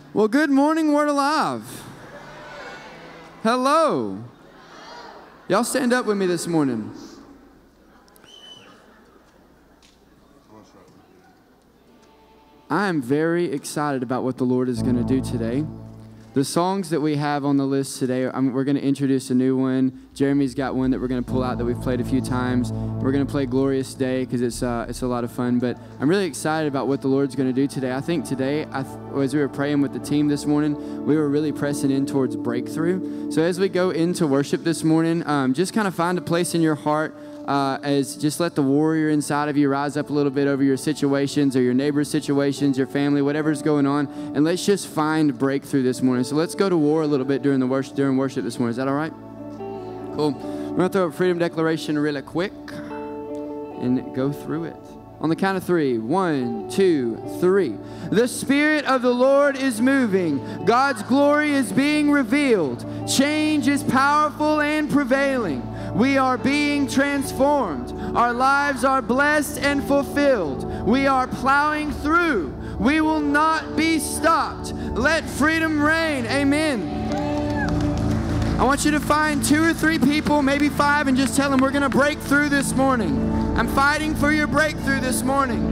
Well, good morning, Word Alive. Hello. Y'all stand up with me this morning. I am very excited about what the Lord is going to do today. The songs that we have on the list today, we're going to introduce a new one. Jeremy's got one that we're going to pull out that we've played a few times. We're going to play Glorious Day because it's a lot of fun. But I'm really excited about what the Lord's going to do today. I think today, as we were praying with the team this morning, we were really pressing in towards breakthrough. So as we go into worship this morning, just kind of find a place in your heart as just let the warrior inside of you rise up a little bit over your situations or your neighbor's situations, your family, whatever's going on. And let's just find breakthrough this morning. So let's go to war a little bit during worship this morning. Is that all right? Cool. We're going to throw a freedom declaration really quick and go through it. On the count of 3. 1, 2, 3. The Spirit of the Lord is moving. God's glory is being revealed. Change is powerful and prevailing. We are being transformed. Our lives are blessed and fulfilled. We are plowing through. We will not be stopped. Let freedom reign. Amen. I want you to find 2 or 3 people, maybe 5, and just tell them we're going to break through this morning. I'm fighting for your breakthrough this morning.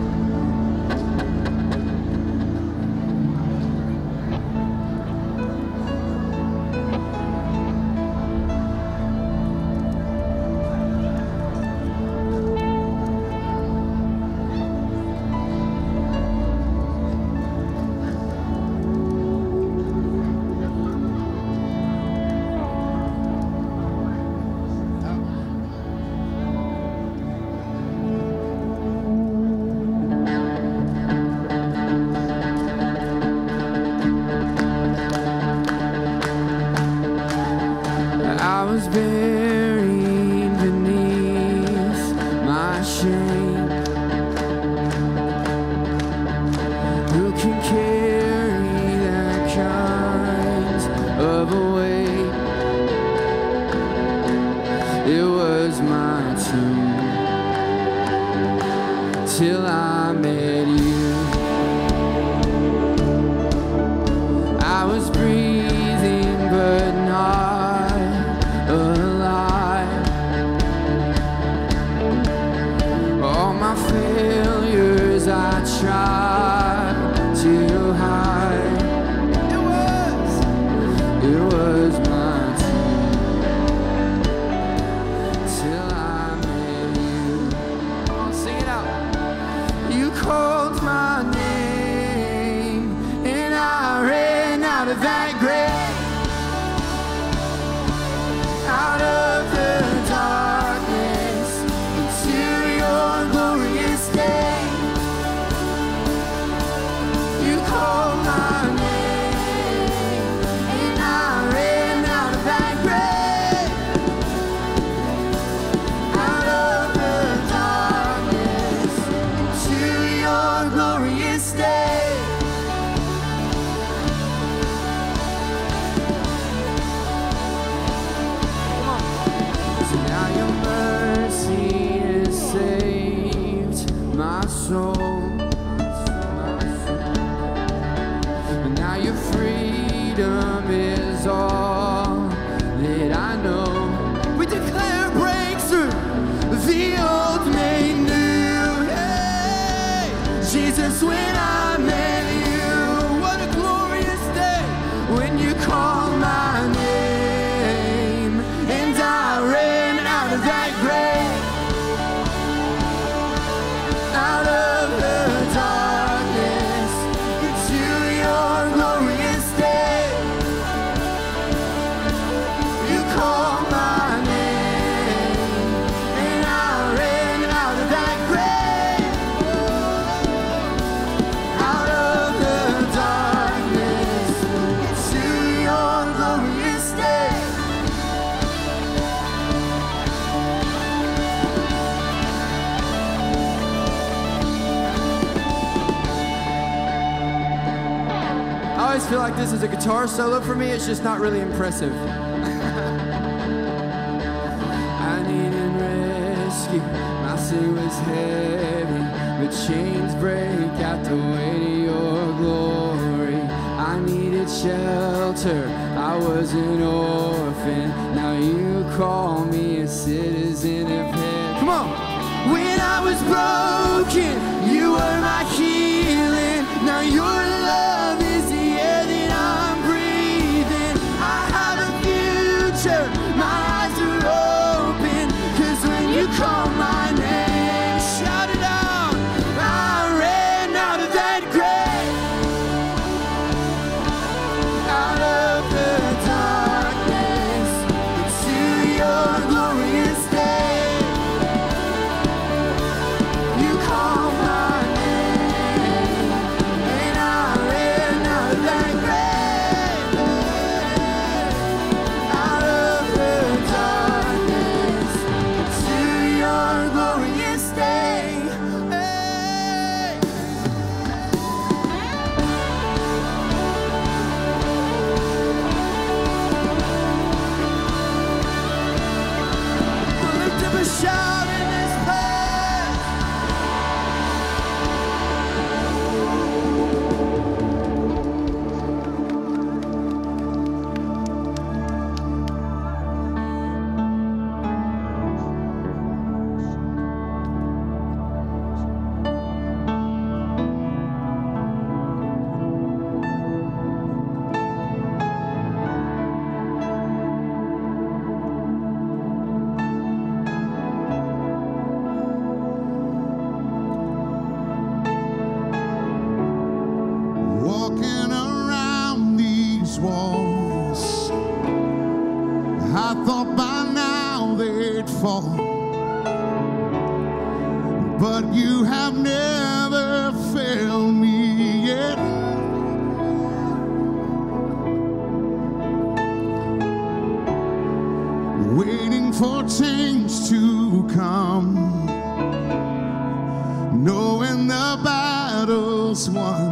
I feel like this is a guitar solo for me. It's just not really impressive. I needed rescue. My sin was heavy. The chains break at the weight of your glory. I needed needed shelter, I was an orphan. Now you call me a citizen of heaven. Come on! When I was broken, you were my healing. Now your love is the air that I'm breathing. I have a future, my eyes are open. 'Cause when you call my name, shout it out, I ran out of that grave, out of the darkness, into your glorious day. You call my name, and I ran out of that grave, out of the darkness, into your glorious day. Hey. Lift up a shout in this place. Walking around these walls, I thought by now they'd fall, but you have never failed me yet. Waiting for change to come, knowing the battle's won,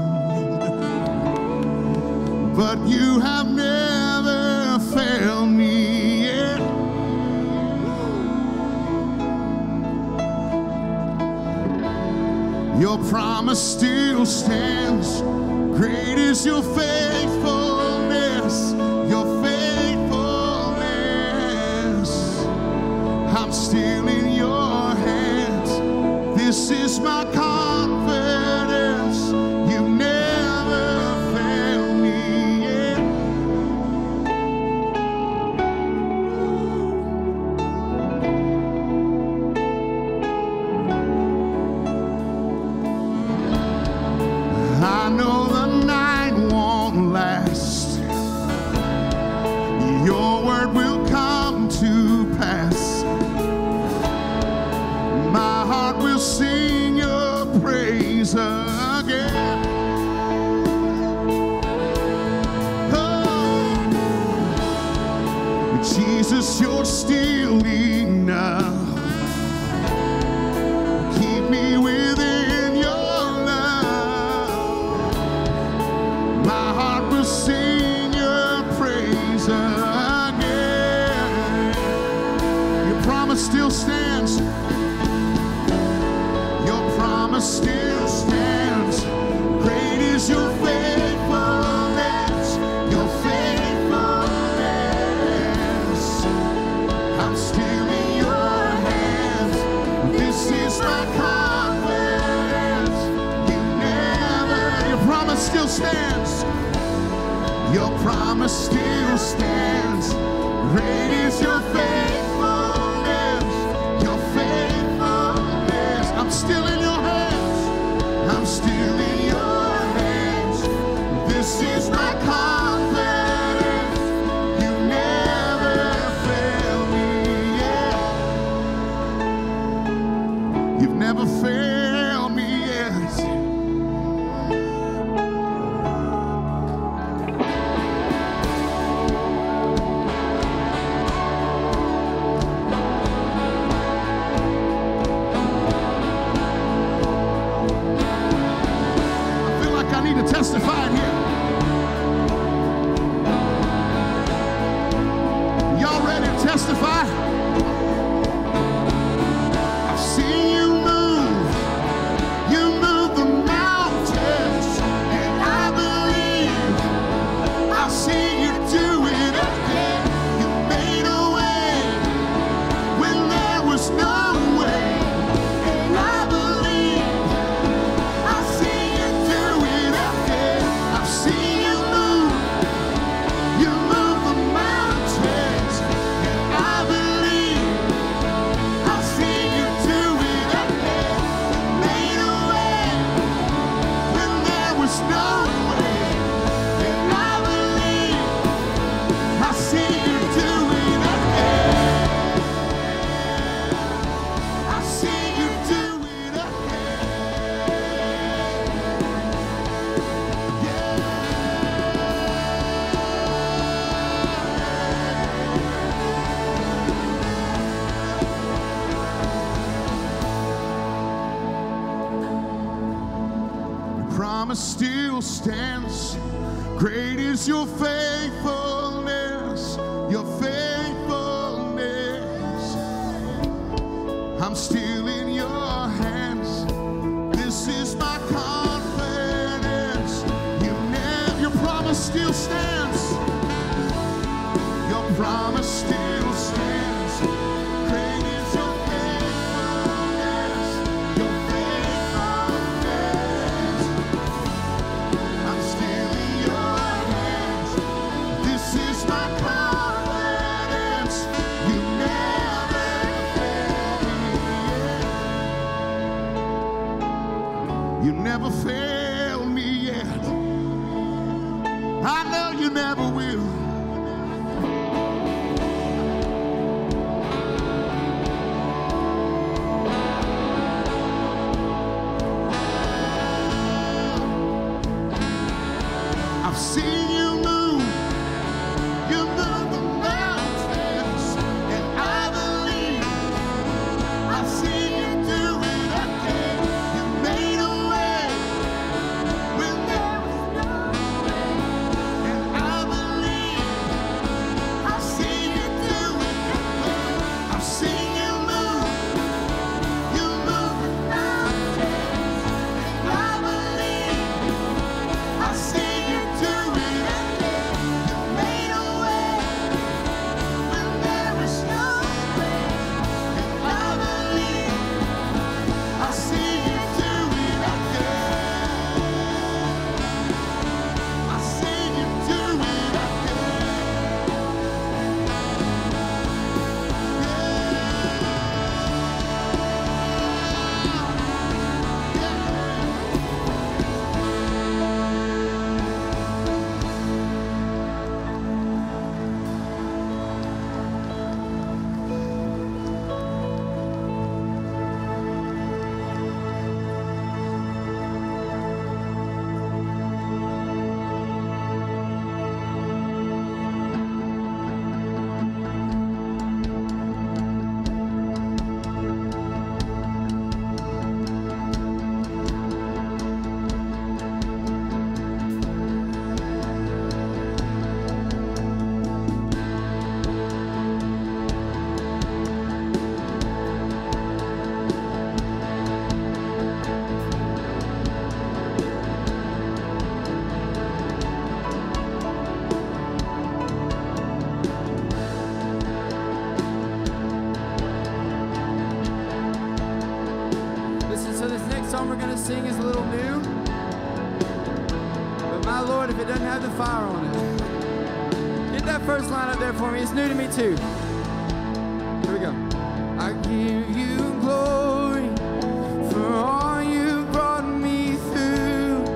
but you have never failed me yet. Your promise still stands. Great is your faithfulness, your faithfulness. I'm still in your hands. This is my confidence. You never failed me yet. I know the night won't last. Your word will come to pass. My heart will sing your praise again. Oh, Jesus, you're still enough. Keep me within your love. My heart will sing your praise again. Your promise still stands. Your promise still stands. Great is your faithfulness, your faithfulness. I'm still in your hands. This is my confidence. You never, your promise still stands. Your promise still stands. Great is your faithfulness, your faithfulness. I'm still in your hands. I'm still in your hands. This is my confidence. You never failed me yet. You've never failed me yet. Testify here. Y'all ready to testify? I've seen you move. You move the mountains, and I believe promise still stands. Great is your faithfulness, your faithfulness. I'm still in your hands. This is my confidence. Your promise still stands. Your promise still stands. Great is your faithfulness, your faithfulness. I'm still in your hands. This is my confidence. You never failed me yet. You never failed me yet. I know you never will. I've seen you move. You move the mountains, and I believe I've seen you do it again. You made a way when there was no way, and I believe I've seen you do it again. I've seen you move. You move the mountains, and I believe I've seen you do it again. You made a way when there was no way, and I believe I've seen you do it again. I've seen you do it Listen, so this next song we're going to sing is a little new. But my Lord, if it doesn't have the fire on it. Get that first line up there for me. It's new to me too. Here we go. I give you glory for all you brought me through.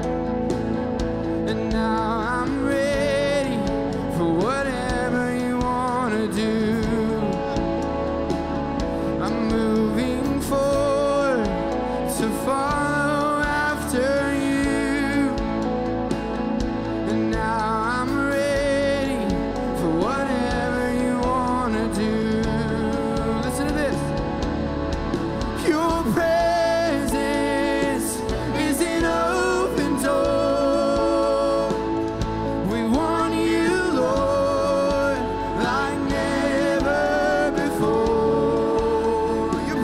And now I'm ready for whatever you want to do. I'm moving forward to follow after you. And now I'm ready for whatever you want to do. Listen to this. Your presence is an open door. We want you, Lord, like never before. Your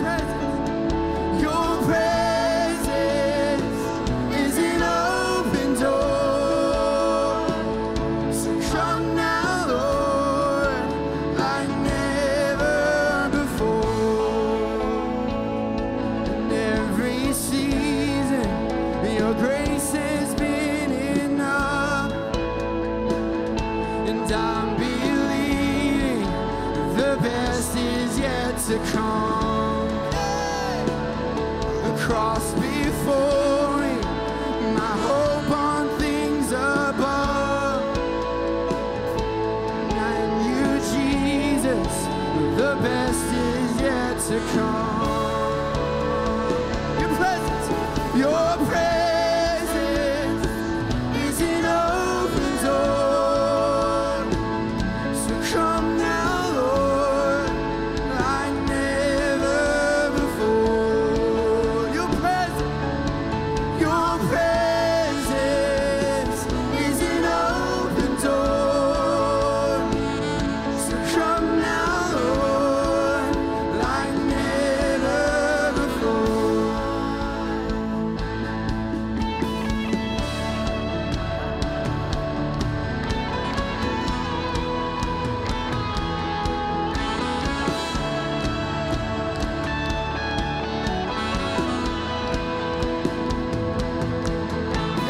presence is an open door. So come now, Lord, like never before. In every season, your grace has been enough. And I'm believing the best is yet to come. The cross before me, my hope on things above. And you, Jesus, the best is yet to come. Your presence is an open door. So come now, Lord, like never before. Your presence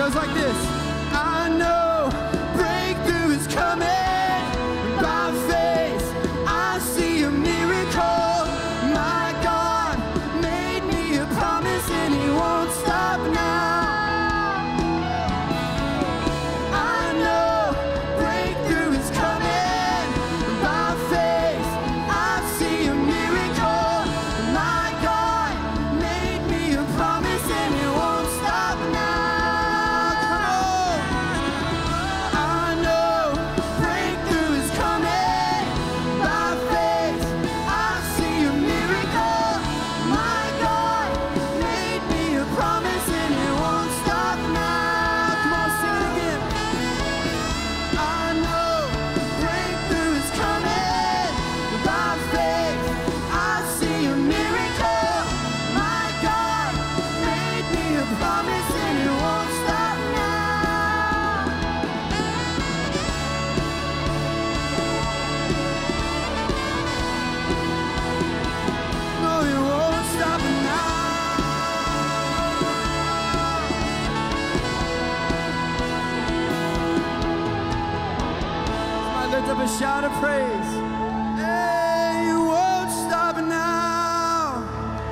goes like this. I know breakthrough is coming. By faith, I see a miracle. My God made me a promise and He won't stop now. I know breakthrough is coming. By faith, I see a miracle. My God made me a promise and He won't stop now. Come on. I know breakthrough is coming. By faith, I see a miracle. My God made me a promise and He won't stop now. Come on, sing it again. I know breakthrough is coming. By faith, I see a miracle. My God made me a promise and He won't stop now. No, He won't stop now. Somebody lift up a shout of praise. Hey, you won't stop now.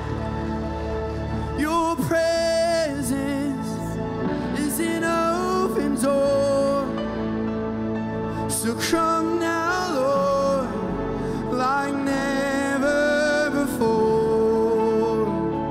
Your presence is an open door. So come now, Lord, like never before.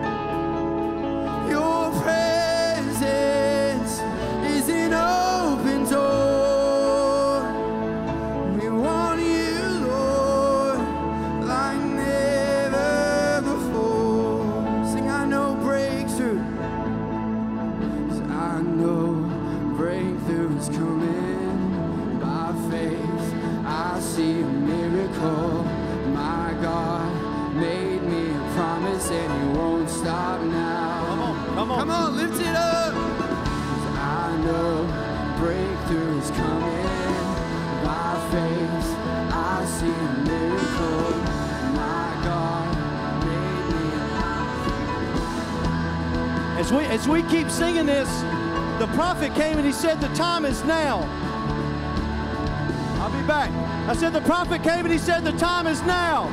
Your presence is an open door. We want you, Lord, like never before. Sing, I know breakthrough. 'Cause I know breakthrough is coming. By faith, I see a miracle. My God made me a promise and He won't stop now. Come on. Come on, lift it up. 'Cause I know breakthrough is coming. By faith, I see a miracle. My God made me a As we keep singing this, the prophet came and he said, the time is now. I'll be back. I said, the prophet came and he said, the time is now.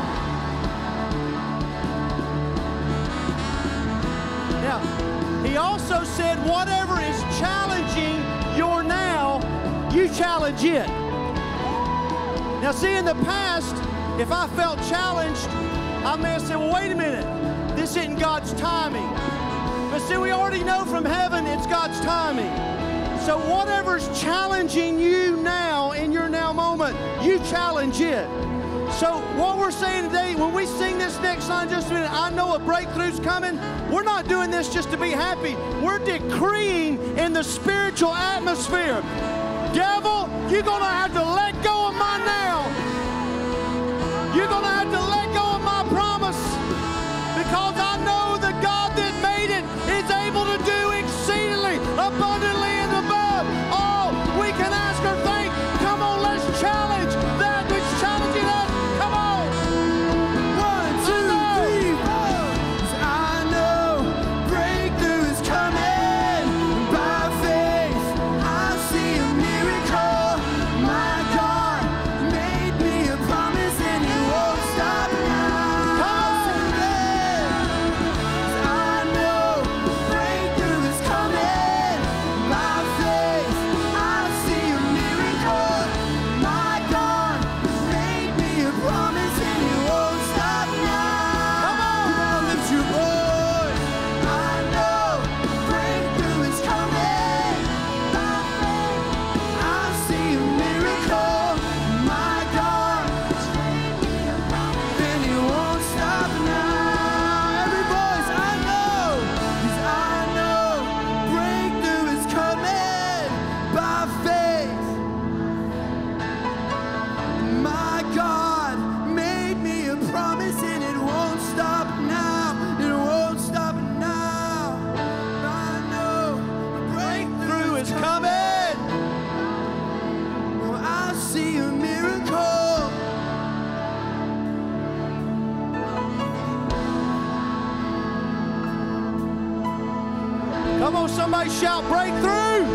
Now, he also said, whatever is challenging your now, you challenge it. Now, see, in the past, if I felt challenged, I may have said, well, wait a minute, this isn't God's timing. But see, we already know from heaven it's God's timing. So whatever's challenging you now in your now moment, you challenge it. So what we're saying today, when we sing this next song, just a minute, I know a breakthrough's coming. We're not doing this just to be happy. We're decreeing in the spiritual atmosphere. Devil, you're going to have to let go of my now. You're going to have to let go of my promise. Because I know the God that made it is able to do exceedingly, abundantly, and above all we can ask or think. Come on, let's challenge that which challenging us. Come on. 1, 2, 3, 4. 'Cause I know breakthrough is coming. By faith, I see a miracle. My God made me a promise and He won't stop Come on, somebody shout breakthrough.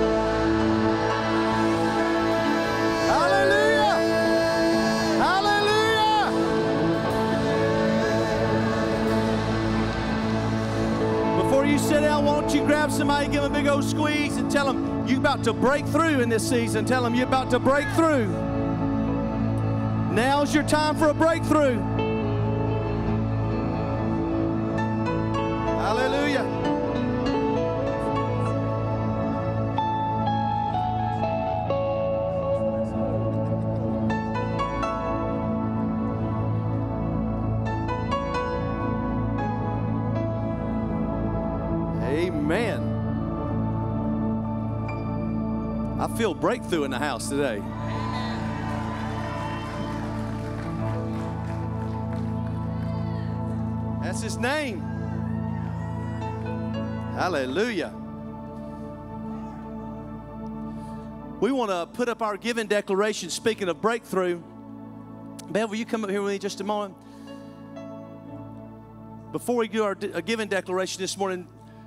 Hallelujah. Hallelujah. Before you sit down, won't you grab somebody, give them a big old squeeze, and tell them you're about to break through in this season. Tell them you're about to break through. Now's your time for a breakthrough. Hallelujah. Amen. I feel breakthrough in the house today. That's his name. Hallelujah. We want to put up our giving declaration. Speaking of breakthrough, Bev, will you come up here with me just a moment? Before we do our giving declaration this morning,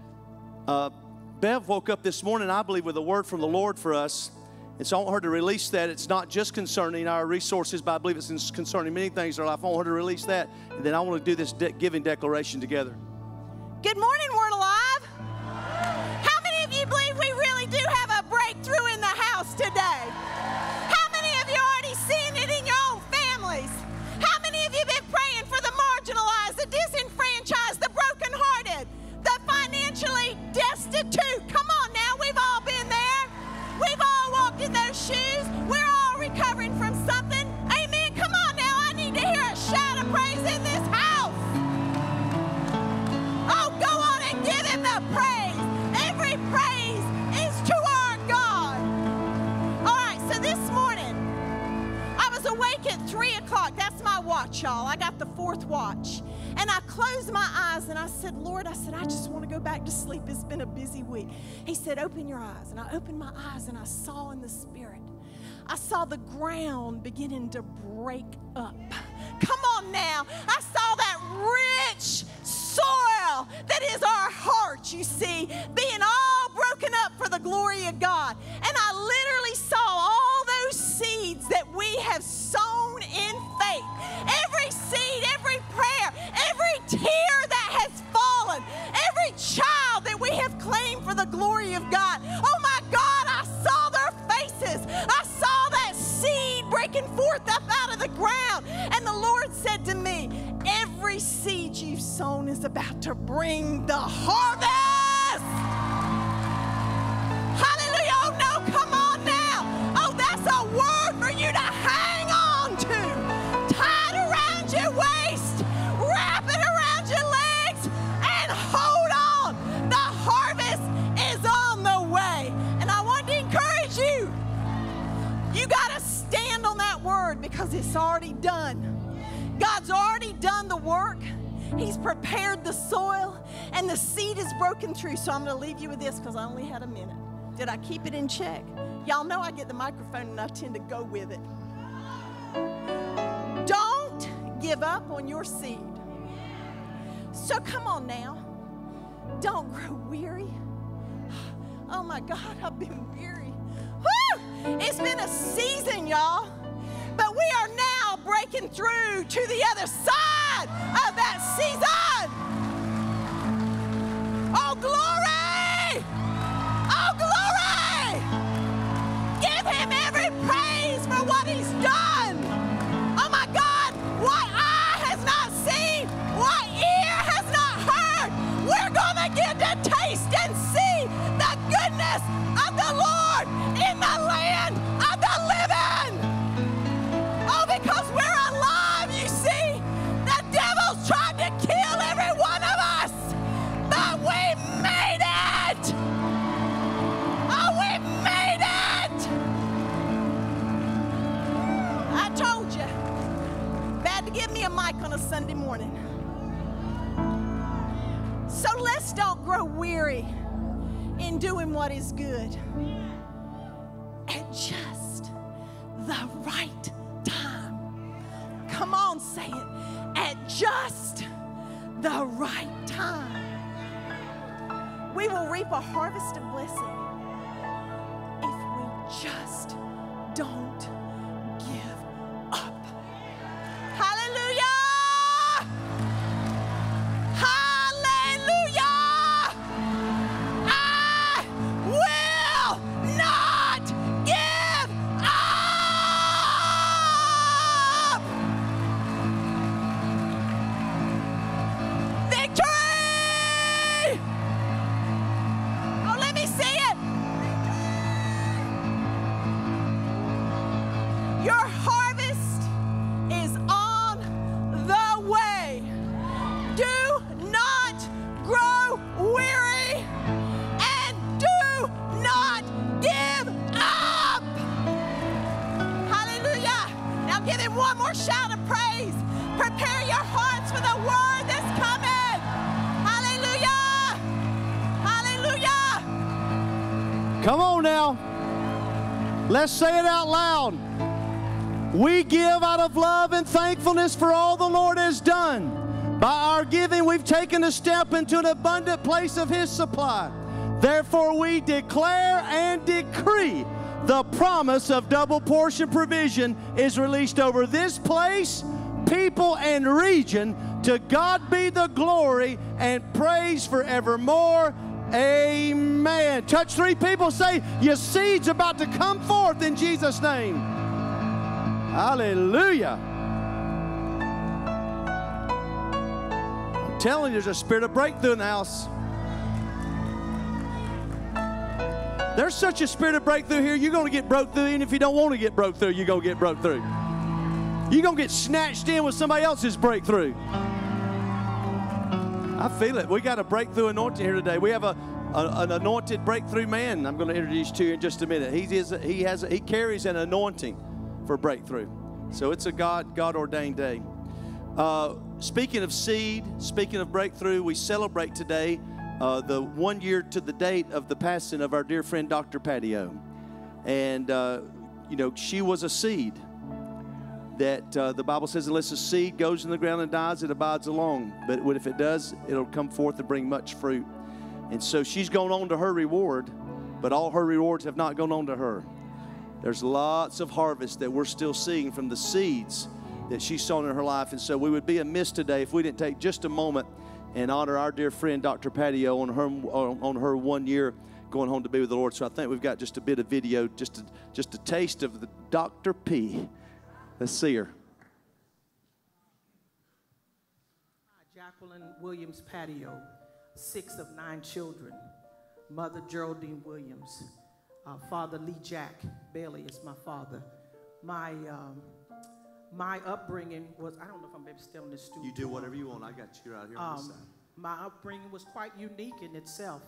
Bev woke up this morning, I believe, with a word from the Lord for us. And so I want her to release that. It's not just concerning our resources, but I believe it's concerning many things in our life. I want her to release that. And then I want to do this giving declaration together. Good morning, Word Alive. How many of you believe we really do have a breakthrough in the house today? How many of you already seen it in your own families? How many of you been praying for the marginalized, the disenfranchised, the brokenhearted, the financially destitute? Come on now, we've all been there. We've all walked in those shoes. We're all recovering from something. Amen. Come on now, I need to hear a shout of praise in this house. Oh, go on and give him the praise. Every praise is to our God. All right, so this morning, I was awake at 3 o'clock. That's my watch, y'all. I got the 4th watch. And I closed my eyes and I said, Lord, I just want to go back to sleep. It's been a busy week. He said, open your eyes. And I opened my eyes and I saw in the spirit. I saw the ground beginning to break up. Come on now. I saw that rich soil that is our heart, you see, being all broken up for the glory of God. And I literally saw all those seeds that we have sown in faith. Every seed, every prayer, every tear that has fallen, every child that we have claimed for the glory of God. Oh my God, I saw their faces. I saw that seed breaking forth up out of the ground. And the Lord said to me, every seed you've sown is about to bring the harvest. Hallelujah. Oh no, come on now. Oh, that's a word for you to hang on to. Tie it around your waist. Wrap it around your legs and hold on. The harvest is on the way. And I want to encourage you. You got to stand on that word because it's already done. God's already done the work. He's prepared the soil and the seed is broken through. So I'm going to leave you with this because I only had a minute. Did I keep it in check? Y'all know I get the microphone and I tend to go with it. Don't give up on your seed. So come on now. Don't grow weary. Oh my God, I've been weary. Woo! It's been a season, y'all. But we are now breaking through to the other side of that season. Oh, glory! Oh, glory! Give him every praise for what he's done. Oh, my God, what eye has not seen, what ear has not heard, we're going to get to taste and see the goodness of the Lord in the land of the living. Oh, because we're alive, you see. The devil's tried to kill every one of us, but we made it. Oh, we made it. I told you. Bad to give me a mic on a Sunday morning. So let's don't grow weary in doing what is good. At just the right time. Come on, say it. At just the right time. we will reap a harvest of blessing if we just don't give up. Hallelujah! Hallelujah! I will not give up! Victory! Oh, let me see it. Your harvest is on the way. Do not grow weary and do not give up. Hallelujah. Now give him one more shout of praise. Prepare your hearts for the word that's coming. Hallelujah. Hallelujah. Come on now. Let's say it out loud. We give out of love and thankfulness for all the Lord has done. By our giving, we've taken a step into an abundant place of His supply. Therefore, we declare and decree the promise of double portion provision is released over this place, people, and region. To God be the glory and praise forevermore. Amen. Touch three people. Say, your seed's about to come forth in Jesus' name. Hallelujah. I'm telling you, there's a spirit of breakthrough in the house. There's such a spirit of breakthrough here. You're going to get broke through. Even if you don't want to get broke through, you're going to get broke through. You're going to get snatched in with somebody else's breakthrough. I feel it. We got a breakthrough anointing here today. We have an anointed breakthrough man I'm going to introduce to you in just a minute. He carries an anointing for breakthrough. So it's a God-ordained day. Speaking of seed, speaking of breakthrough, we celebrate today the 1 year to the date of the passing of our dear friend Dr. Patio. And, she was a seed that the Bible says unless a seed goes in the ground and dies, it abides alone. But if it does, it'll come forth and bring much fruit. And so she's gone on to her reward, but all her rewards have not gone on to her. There's lots of harvest that we're still seeing from the seeds that she's sown in her life. And so we would be amiss today if we didn't take just a moment and honor our dear friend Dr. Patio on her 1 year going home to be with the Lord. So I think we've got just a bit of video, just a taste of the Dr. P. Let's see her. Jacqueline Williams Patio, 6 of 9 children. Mother Geraldine Williams. Father Lee Jack Bailey is my father. My upbringing was, I don't know if I'm maybe still in this studio. You do whatever you want. I got you right here on this side. My upbringing was quite unique in itself.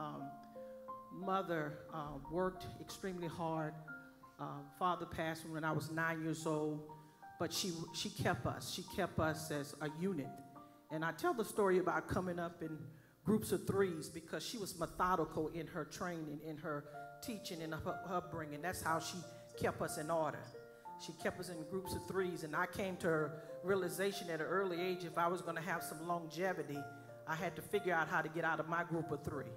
Mother worked extremely hard. Father passed when I was 9 years old, but she kept us. She kept us as a unit. And I tell the story about coming up in groups of threes because she was methodical in her training, in her teaching, and her upbringing. That's how she kept us in order. She kept us in groups of threes, and I came to her realization at an early age if I was going to have some longevity, I had to figure out how to get out of my group of 3.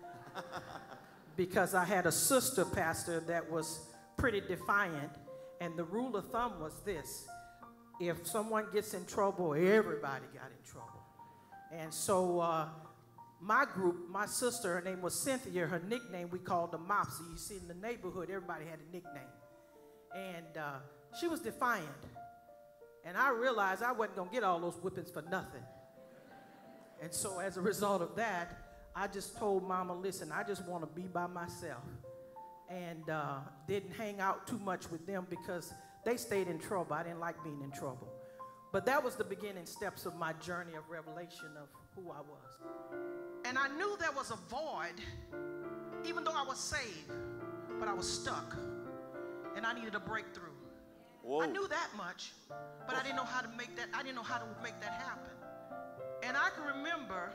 Because I had a sister pastor that was pretty defiant, and the rule of thumb was this: if someone gets in trouble, everybody got in trouble. And so my group, my sister, her name was Cynthia, her nickname we called the Mopsy. You see, in the neighborhood, everybody had a nickname. And she was defiant. And I realized I wasn't going to get all those whippings for nothing. And so as a result of that, I just told Mama, listen, I just want to be by myself. And didn't hang out too much with them because they stayed in trouble. I didn't like being in trouble. But that was the beginning steps of my journey of revelation of who I was. And I knew there was a void, even though I was saved, but I was stuck. And I needed a breakthrough. Whoa. I knew that much, but I didn't know how to make that, happen. And I can remember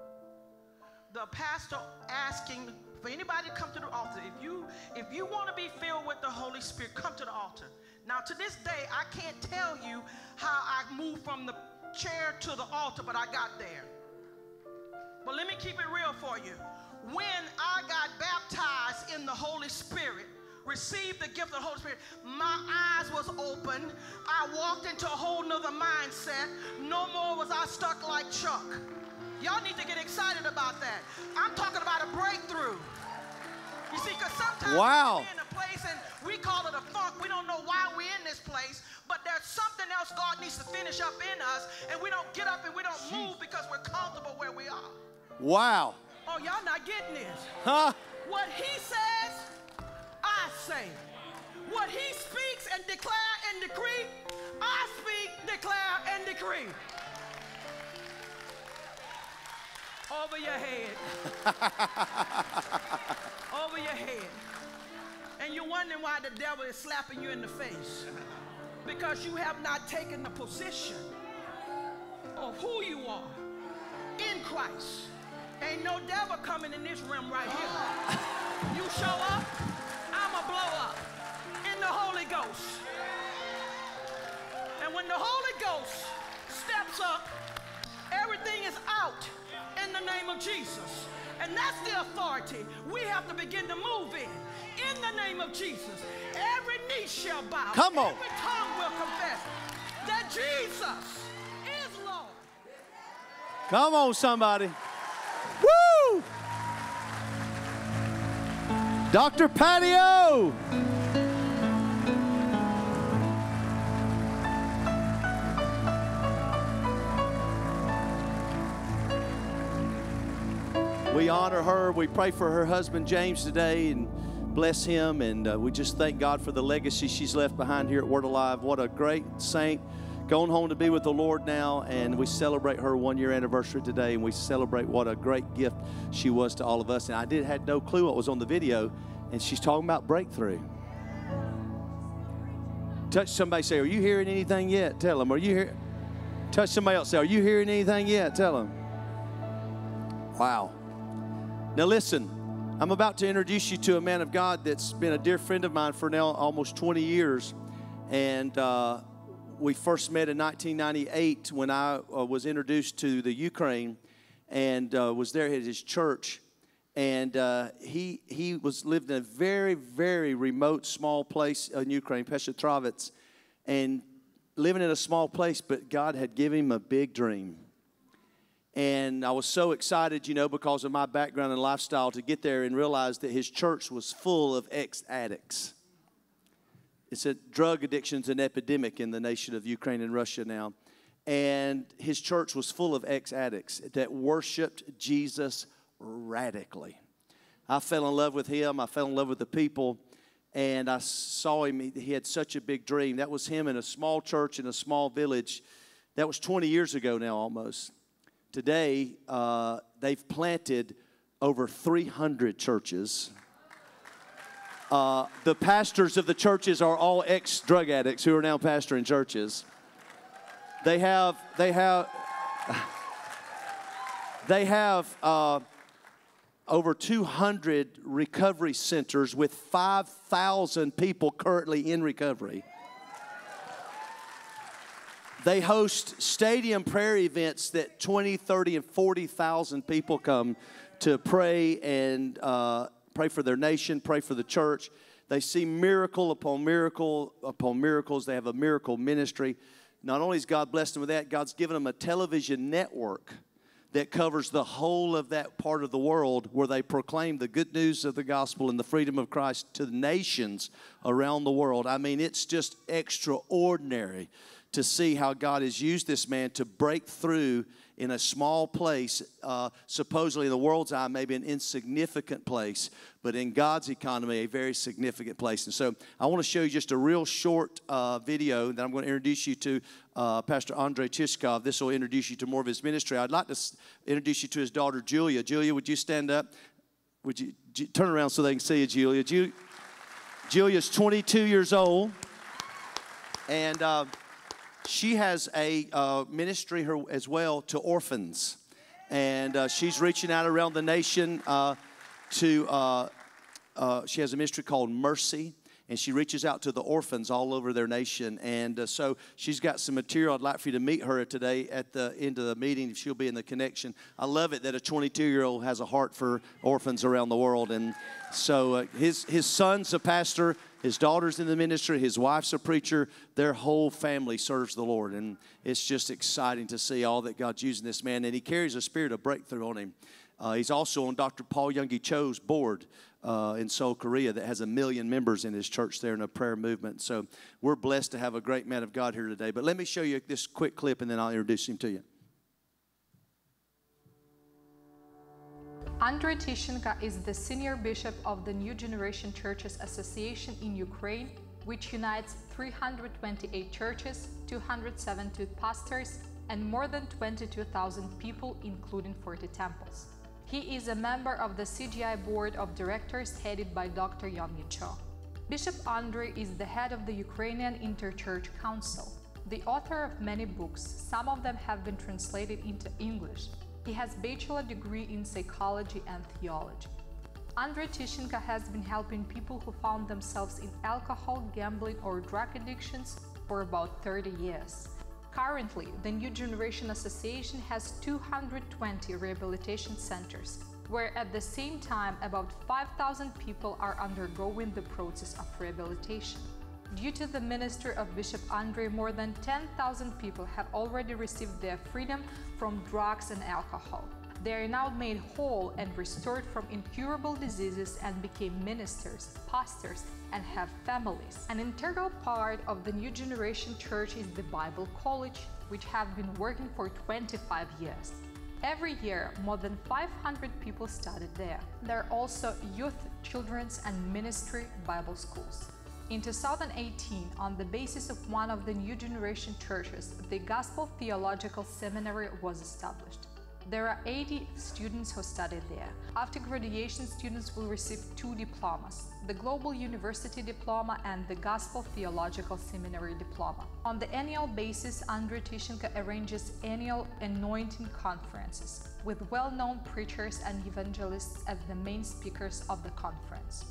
the pastor asking for anybody to come to the altar. If you want to be filled with the Holy Spirit, come to the altar. Now, to this day, I can't tell you how I moved from the chair to the altar, but I got there. But let me keep it real for you. when I got baptized in the Holy Spirit, received the gift of the Holy Spirit, my eyes was open. I walked into a whole nother mindset. No more was I stuck like Chuck. Y'all need to get excited about that. I'm talking about a breakthrough. You see, because sometimes we're in a place and we call it a funk. We don't know why we're in this place, but there's something else God needs to finish up in us, and we don't get up and we don't move because we're comfortable where we are. Wow. Oh, y'all not getting this. Huh? What he says, I say. What he speaks and declare and decree, I speak, declare, and decree. Over your head. Over your head. And you're wondering why the devil is slapping you in the face. Because you have not taken the position of who you are in Christ. Ain't no devil coming in this realm right here. You show up, I'ma blow up in the Holy Ghost. And when the Holy Ghost steps up, everything is out in the name of Jesus. And that's the authority we have to begin to move in the name of Jesus. Every knee shall bow. Come on. Every tongue will confess that Jesus is Lord. Come on, somebody. Woo! Dr. Patio. We honor her. We pray for her husband, James, today, and bless him. And we just thank God for the legacy she's left behind here at Word Alive. What a great saint. Going home to be with the Lord now, and we celebrate her 1-year anniversary today, and we celebrate what a great gift she was to all of us. And I had no clue what was on the video, and she's talking about breakthrough. Touch somebody, say, are you hearing anything yet? Tell them, are you hearing? Touch somebody else, say, are you hearing anything yet? Tell them. Wow. Now listen, I'm about to introduce you to a man of God that's been a dear friend of mine for now almost 20 years. And we first met in 1998 when I was introduced to the Ukraine and was there at his church. And he lived in a very, very remote, small place in Ukraine, Petrovets, and living in a small place, but God had given him a big dream. And I was so excited, you know, because of my background and lifestyle to get there and realize that his church was full of ex-addicts. It's a drug addiction's an epidemic in the nation of Ukraine and Russia now. And his church was full of ex-addicts that worshiped Jesus radically. I fell in love with him. I fell in love with the people. And I saw him. He had such a big dream. That was him in a small church in a small village. That was 20 years ago now almost. Today, they've planted over 300 churches. The pastors of the churches are all ex-drug addicts who are now pastoring churches. They have over 200 recovery centers with 5,000 people currently in recovery. They host stadium prayer events that 20, 30, and 40,000 people come to pray and pray for their nation, pray for the church. They see miracle upon miracle upon miracles. They have a miracle ministry. Not only has God blessed them with that, God's given them a television network that covers the whole of that part of the world where they proclaim the good news of the gospel and the freedom of Christ to the nations around the world. I mean, it's just extraordinary to see how God has used this man to break through in a small place, supposedly in the world's eye, maybe an insignificant place, but in God's economy, a very significant place. And so I want to show you just a real short video that I'm going to introduce you to Pastor Andrei Chishkov. This will introduce you to more of his ministry. I'd like to introduce you to his daughter, Julia. Julia, would you stand up? Would you turn around so they can see you, Julia? Julia's 22 years old, and she has a ministry as well to orphans, and she's reaching out around the nation she has a ministry called Mercy, and she reaches out to the orphans all over their nation. And so she's got some material. I'd like for you to meet her today at the end of the meeting. She'll be in the connection. I love it that a 22-year-old has a heart for orphans around the world. And so his son's a pastor, his daughter's in the ministry, his wife's a preacher. Their whole family serves the Lord. And it's just exciting to see all that God's using this man. And he carries a spirit of breakthrough on him. He's also on Dr. Paul Youngie Cho's board in Seoul, Korea, that has 1 million members in his church there in a prayer movement. So we're blessed to have a great man of God here today. But let me show you this quick clip, and then I'll introduce him to you. Andrei Tishchenko is the senior bishop of the New Generation Churches Association in Ukraine, which unites 328 churches, 272 pastors, and more than 22,000 people, including 40 temples. He is a member of the CGI Board of Directors headed by Dr. Youngie Cho. Bishop Andrei is the head of the Ukrainian Interchurch Council, the author of many books. Some of them have been translated into English. He has a bachelor degree in psychology and theology. Andrei Tishchenko has been helping people who found themselves in alcohol, gambling, or drug addictions for about 30 years. Currently, the New Generation Association has 220 rehabilitation centers, where at the same time about 5,000 people are undergoing the process of rehabilitation. Due to the ministry of Bishop Andrei, more than 10,000 people have already received their freedom from drugs and alcohol. They are now made whole and restored from incurable diseases and became ministers, pastors, and have families. An integral part of the New Generation Church is the Bible College, which have been working for 25 years. Every year, more than 500 people studied there. There are also youth, children's, and ministry Bible schools. In 2018, on the basis of one of the New Generation churches, the Gospel Theological Seminary was established. There are 80 students who study there. After graduation, students will receive 2 diplomas, the Global University Diploma and the Gospel Theological Seminary Diploma. On the annual basis, Andrei Tishchenko arranges annual anointing conferences with well-known preachers and evangelists as the main speakers of the conference.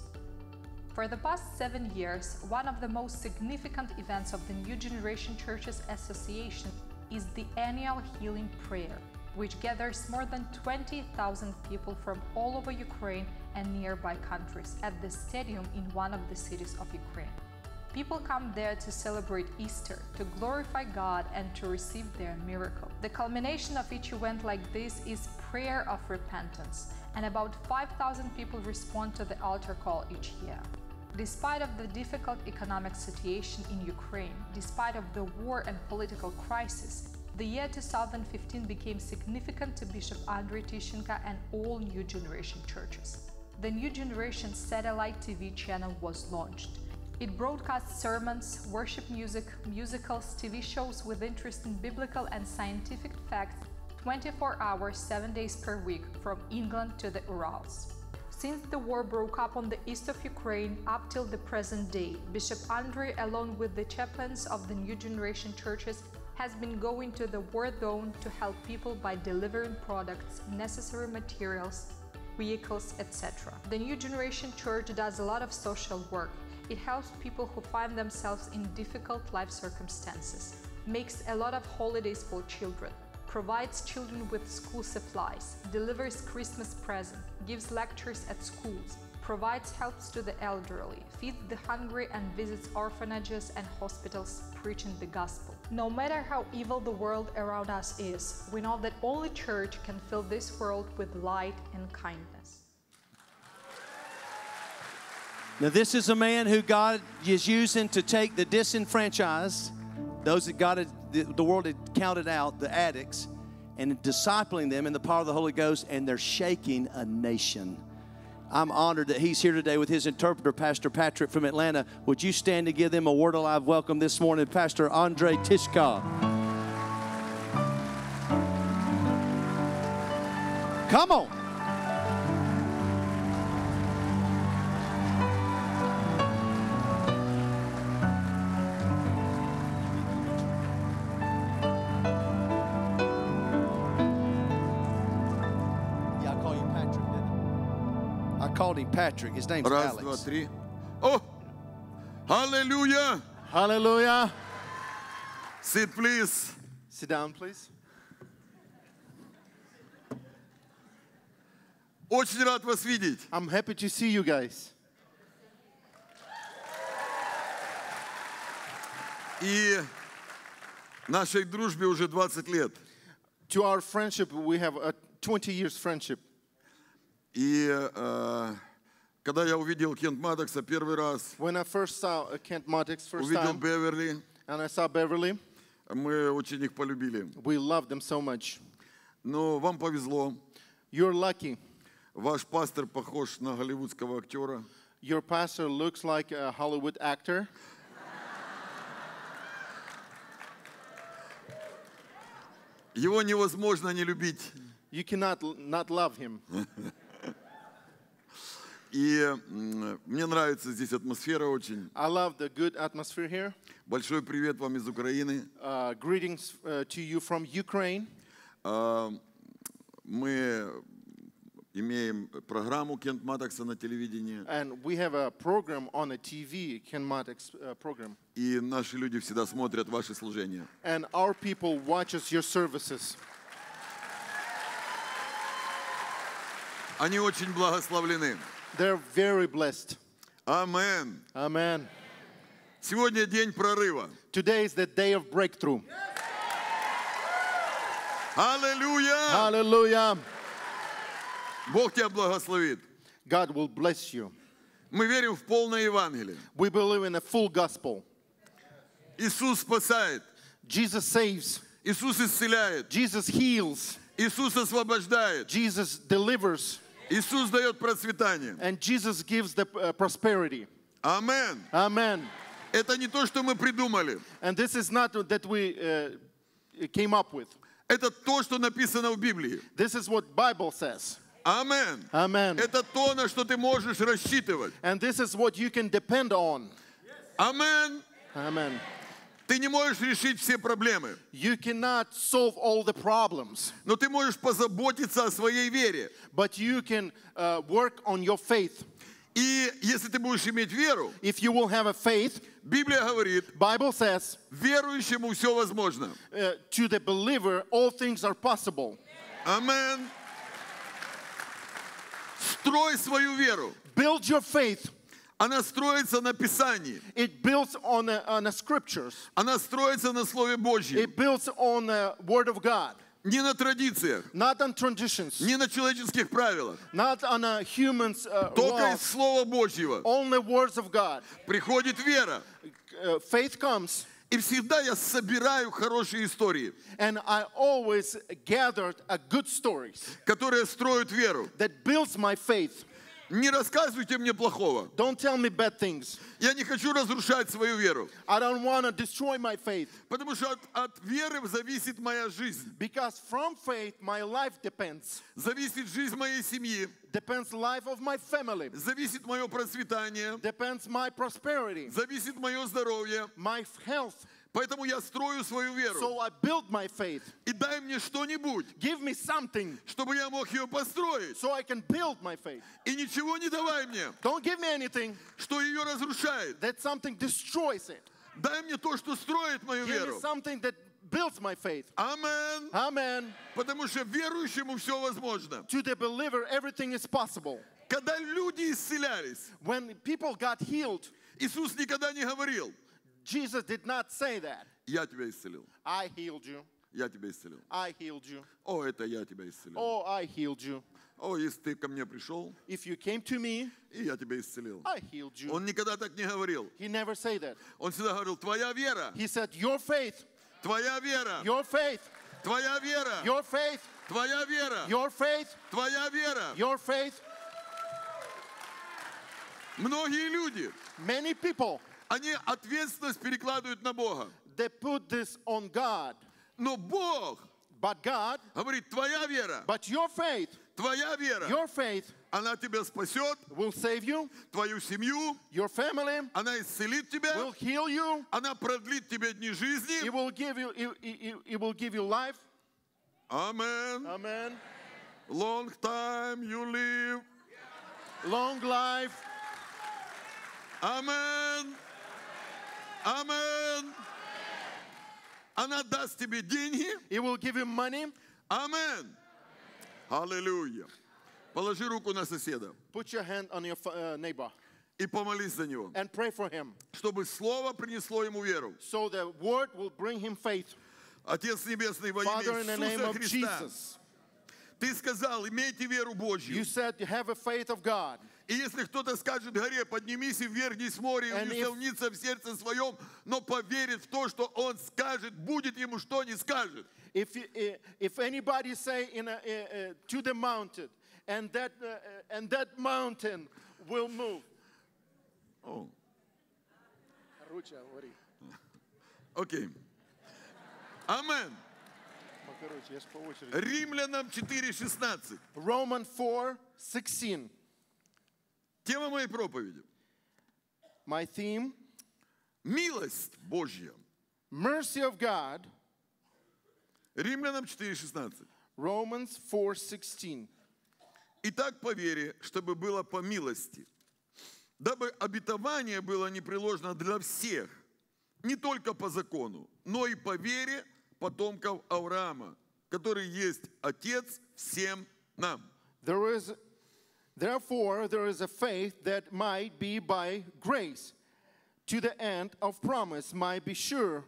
For the past 7 years, one of the most significant events of the New Generation Churches Association is the annual Healing Prayer, which gathers more than 20,000 people from all over Ukraine and nearby countries at the stadium in one of the cities of Ukraine. People come there to celebrate Easter, to glorify God, and to receive their miracle. The culmination of each event like this is prayer of repentance, and about 5,000 people respond to the altar call each year. Despite of the difficult economic situation in Ukraine, despite of the war and political crisis, the year 2015 became significant to Bishop Andrei Tishchenko and all New Generation churches. The New Generation satellite TV channel was launched. It broadcasts sermons, worship music, musicals, TV shows with interesting biblical and scientific facts 24 hours, 7 days per week, from England to the Urals. Since the war broke up on the east of Ukraine up till the present day, Bishop Andrei, along with the chaplains of the New Generation churches, has been going to the war zone to help people by delivering products, necessary materials, vehicles, etc. The New Generation Church does a lot of social work. It helps people who find themselves in difficult life circumstances, makes a lot of holidays for children, provides children with school supplies, delivers Christmas presents, gives lectures at schools, provides helps to the elderly, feeds the hungry, and visits orphanages and hospitals preaching the gospel. No matter how evil the world around us is, we know that only church can fill this world with light and kindness. Now, this is a man who God is using to take the disenfranchised, those that God had, the world had counted out, the addicts, and discipling them in the power of the Holy Ghost, and they're shaking a nation. I'm honored that he's here today with his interpreter, Pastor Patrick from Atlanta. Would you stand to give them a word of live welcome this morning, Pastor Andrei Tishchenko? Come on. Called him Patrick. His name's Раз, Alex. два, три. О! Hallelujah. Hallelujah. Sit, please. Sit down, please. Очень рад вас видеть. I'm happy to see you guys. И нашей дружбе уже 20 лет. To our friendship, we have a 20 years friendship. И когда я увидел Кент Маддокса первый раз, When I first saw Kent Maddox first увидел time, Беверли, and I saw Beverly, мы очень их полюбили. we loved them so much. Но вам повезло. You're lucky. Ваш пастор похож на голливудского актера. Your pastor looks like a Hollywood actor. Его невозможно не любить. You cannot not love him. И мне нравится здесь атмосфера очень. I love the good atmosphere here. Большой привет вам из Украины. Greetings to you from Ukraine. Мы имеем программу Кент Маддокса на телевидении. And we have a program on the TV, Ken Maddox program. И наши люди всегда смотрят ваши служения. And our people watches your services. Они очень благословлены. They're very blessed. Амен. Amen. Сегодня день прорыва. Today is the day of breakthrough. Аллилуйя! Hallelujah. Бог тебя благословит. God will bless you. Мы верим в полное Евангелие. We believe in a full gospel. Иисус спасает. Jesus saves. Иисус исцеляет. Jesus heals. Иисус освобождает. Jesus delivers. Иисус дает процветание. And Jesus gives the prosperity. Амен. Amen. Это не то, что мы придумали. And this is not that we came up with. Это то, что написано в Библии. This is what Bible says. Амен. Amen. Это то, на что ты можешь рассчитывать. And this is what you can depend on. Амен. Amen. Ты не можешь решить все проблемы, You cannot solve all the problems, но ты можешь позаботиться о своей вере. but you can work on your faith. И если ты будешь иметь веру, If you will have a faith, Библия говорит, Bible says, верующему все возможно. to the believer, all things are possible. Амен. Строй свою веру. Build your faith. Она строится на Писании. It builds on the scriptures. Она строится на Слове Божьем. It builds on the word of God. Не на традициях, Not on traditions. не на человеческих правилах. Not on a human's Только из laws. Слова Божьего Only words of God. приходит вера. Faith comes. И всегда я собираю хорошие истории, And I always gathered good stories которые строят веру. that builds my faith. Не рассказывайте мне плохого. Don't tell me bad things. Я не хочу разрушать свою веру. I don't want to destroy my faith. Потому что от веры зависит моя жизнь. Because from faith, my life depends. Зависит жизнь моей семьи. Depends life of my family. Зависит мое процветание. Depends my prosperity. Зависит мое здоровье. My health. Поэтому я строю свою веру. So I build my faith. И дай мне что-нибудь, Give me something чтобы я мог ее построить. so I can build my faith. И ничего не давай мне, Don't give me anything что ее разрушает. that something destroys it. Дай мне то, что строит мою Give me веру. something that builds my faith. Амен. Amen. Потому что верующему все возможно. To the believer, everything is possible. Когда люди исцелялись, When people got healed, Иисус никогда не говорил, Jesus did not say that. я тебя исцелил, I healed you. я тебя исцелил. I healed you. О, это я тебя исцелил. Oh, I healed you. О, если ты ко мне пришел, If you came to me, и я тебя исцелил. I healed you. Он никогда так не говорил. He never said that. Он всегда говорил, твоя вера, He said, your faith, твоя вера, your faith, твоя вера, your faith, твоя вера, your faith, твоя вера. your faith. Многие люди, Many people, они ответственность перекладывают на Бога. they put this on God. Но Бог But God, говорит, твоя вера, but your faith, твоя вера, your faith она тебя спасет, will save you, твою семью, your family она исцелит тебя, will heal you, она продлит тебе дни жизни. it will give you, it will give you life. Амен. Amen. Long time you live. Long life. Амен. Амен. Она даст тебе деньги. It will give you money. Амен. Аллилуйя. Положи руку на соседа Put your hand on your neighbor и помолись за него, and pray for him. чтобы слово принесло ему веру. So the word will bring him faith. Отец Небесный, во Father, in имя the name Иисуса of Христа, Jesus, Ты сказал, имейте веру Божью. you said you have a faith of God. И если кто-то скажет горе, поднимись и ввернись в море, и And не усомнится в сердце своем, но поверит в то, что он скажет, будет ему что не скажет. If anybody say to the mountain, and that mountain will move. О. Окей. Амен. Римлянам 4:16. Romans 4:16. Тема моей проповеди. My theme, Милость Божья. mercy of God. Римлянам 4:16. Romans 4:16. Итак, по вере, чтобы было по милости, дабы обетование было непреложно для всех, не только по закону, но и по вере потомков Авраама, который есть Отец всем нам. Therefore, there is a faith that might be by grace, to the end of promise might be sure,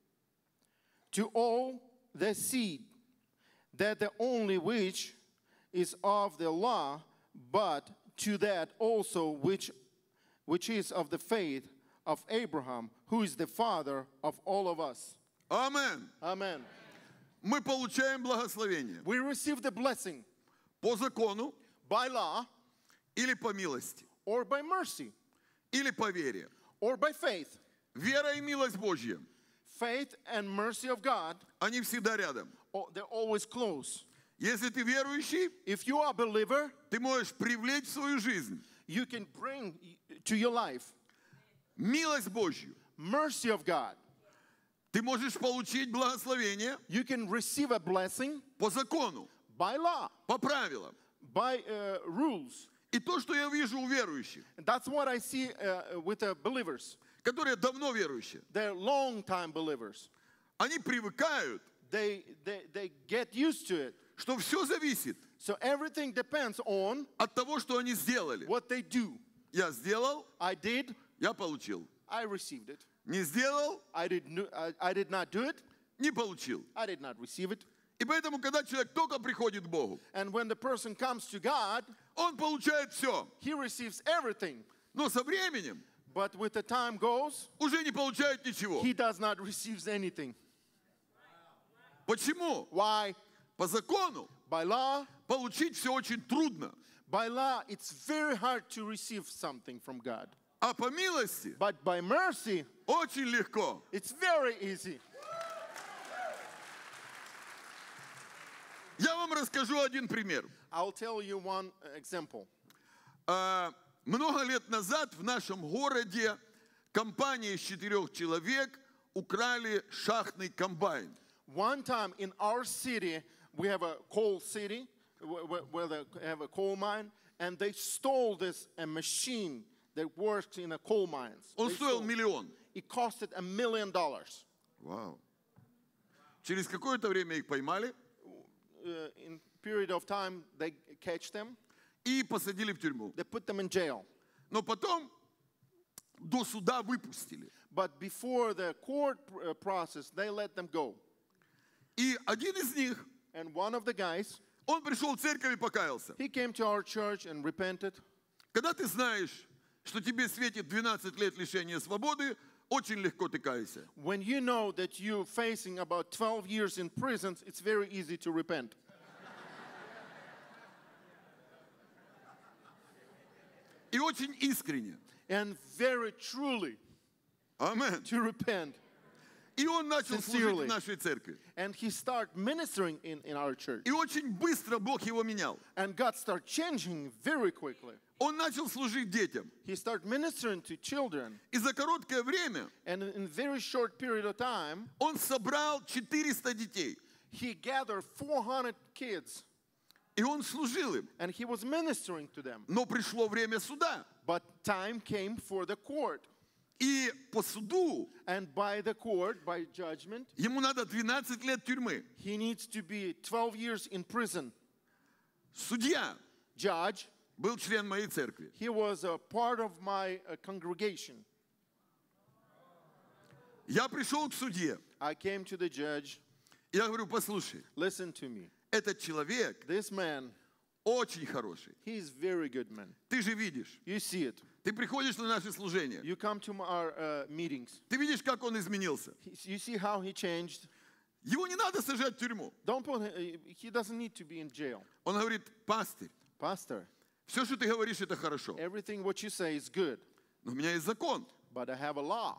to all the seed, that the only which is of the law, but to that also which is of the faith of Abraham, who is the father of all of us. Амен. Amen. Мы получаем благословение We receive the blessing по закону by law, или по милости, or by mercy, или по вере. or by faith. Вера и милость Божья, Faith and mercy of God, они всегда рядом. they're always close. Если ты верующий, If you are a believer, ты можешь привлечь в свою жизнь you can bring to your life милость Божью. mercy of God. Ты можешь получить благословение You can receive a blessing по закону, by law, по правилам. by rules. И то, что я вижу у верующих, And that's what I see with the believers. которые давно верующие, They're long-time believers. они привыкают, They get used to it. что все зависит So everything depends on от того, что они сделали. what they do. Я сделал, I did, я получил. I received it. Не сделал, I did not do it, не получил. I did not receive it. И поэтому, когда человек только приходит к Богу, And when the person comes to God, он получает все. he receives everything. Но со временем But with the time goes, уже не получает ничего. he does not receive anything. Почему? Why? По закону By law, получить все очень трудно. by law, it's very hard to receive something from God. А по милости But by mercy, очень легко. it's very easy. Я вам расскажу один пример. I'll tell you one example. Много лет назад в нашем городе компания из 4 человек украли шахтный комбайн. One time in our city, we have a coal city where they have a coal mine, and they stole a machine that works in a coal mines. Он They стоил stole- миллион. It costed $1 million. Вау. Через какое-то время их поймали In period of time, they catch them, и посадили в тюрьму. they put them in jail. Но потом до суда выпустили. But before the court process, they let them go. И один из них, And one of the guys, он пришел в церковь и покаялся. he came to our church and repented. Когда ты знаешь, что тебе светит 12 лет лишения свободы, очень легко ты каешься. When you know that you're facing about 12 years in prison, it's very easy to repent. И очень искренне. And very truly Амен. to repent. И он начал служить Sincerely. в нашей церкви. And he started ministering in our church. И очень быстро Бог его менял. And God started changing very quickly. Он начал служить детям. He started ministering to children. И за короткое время And in a very short period of time, он собрал 400 детей. he gathered 400 kids. И он служил им. And he was ministering to them. Но пришло время суда. But time came for the court. И по суду And by the court, by judgment, ему надо 12 лет тюрьмы. he needs to be 12 years in prison. Судья Judge, был член моей церкви. he was a part of my congregation. Я пришел к судье. I came to the judge. Я говорю, послушай, Listen to me. этот человек This man, очень хороший. he's very good man. Ты же видишь. You see it. Ты приходишь на наши служения. You come to our meetings. Ты видишь, как он изменился. You see how he changed. Его не надо сажать в тюрьму. Don't put him, he doesn't need to be in jail. Он говорит, пастырь, Pastor, все, что ты говоришь, это хорошо. everything what you say is good, Но у меня есть закон. but I have a law.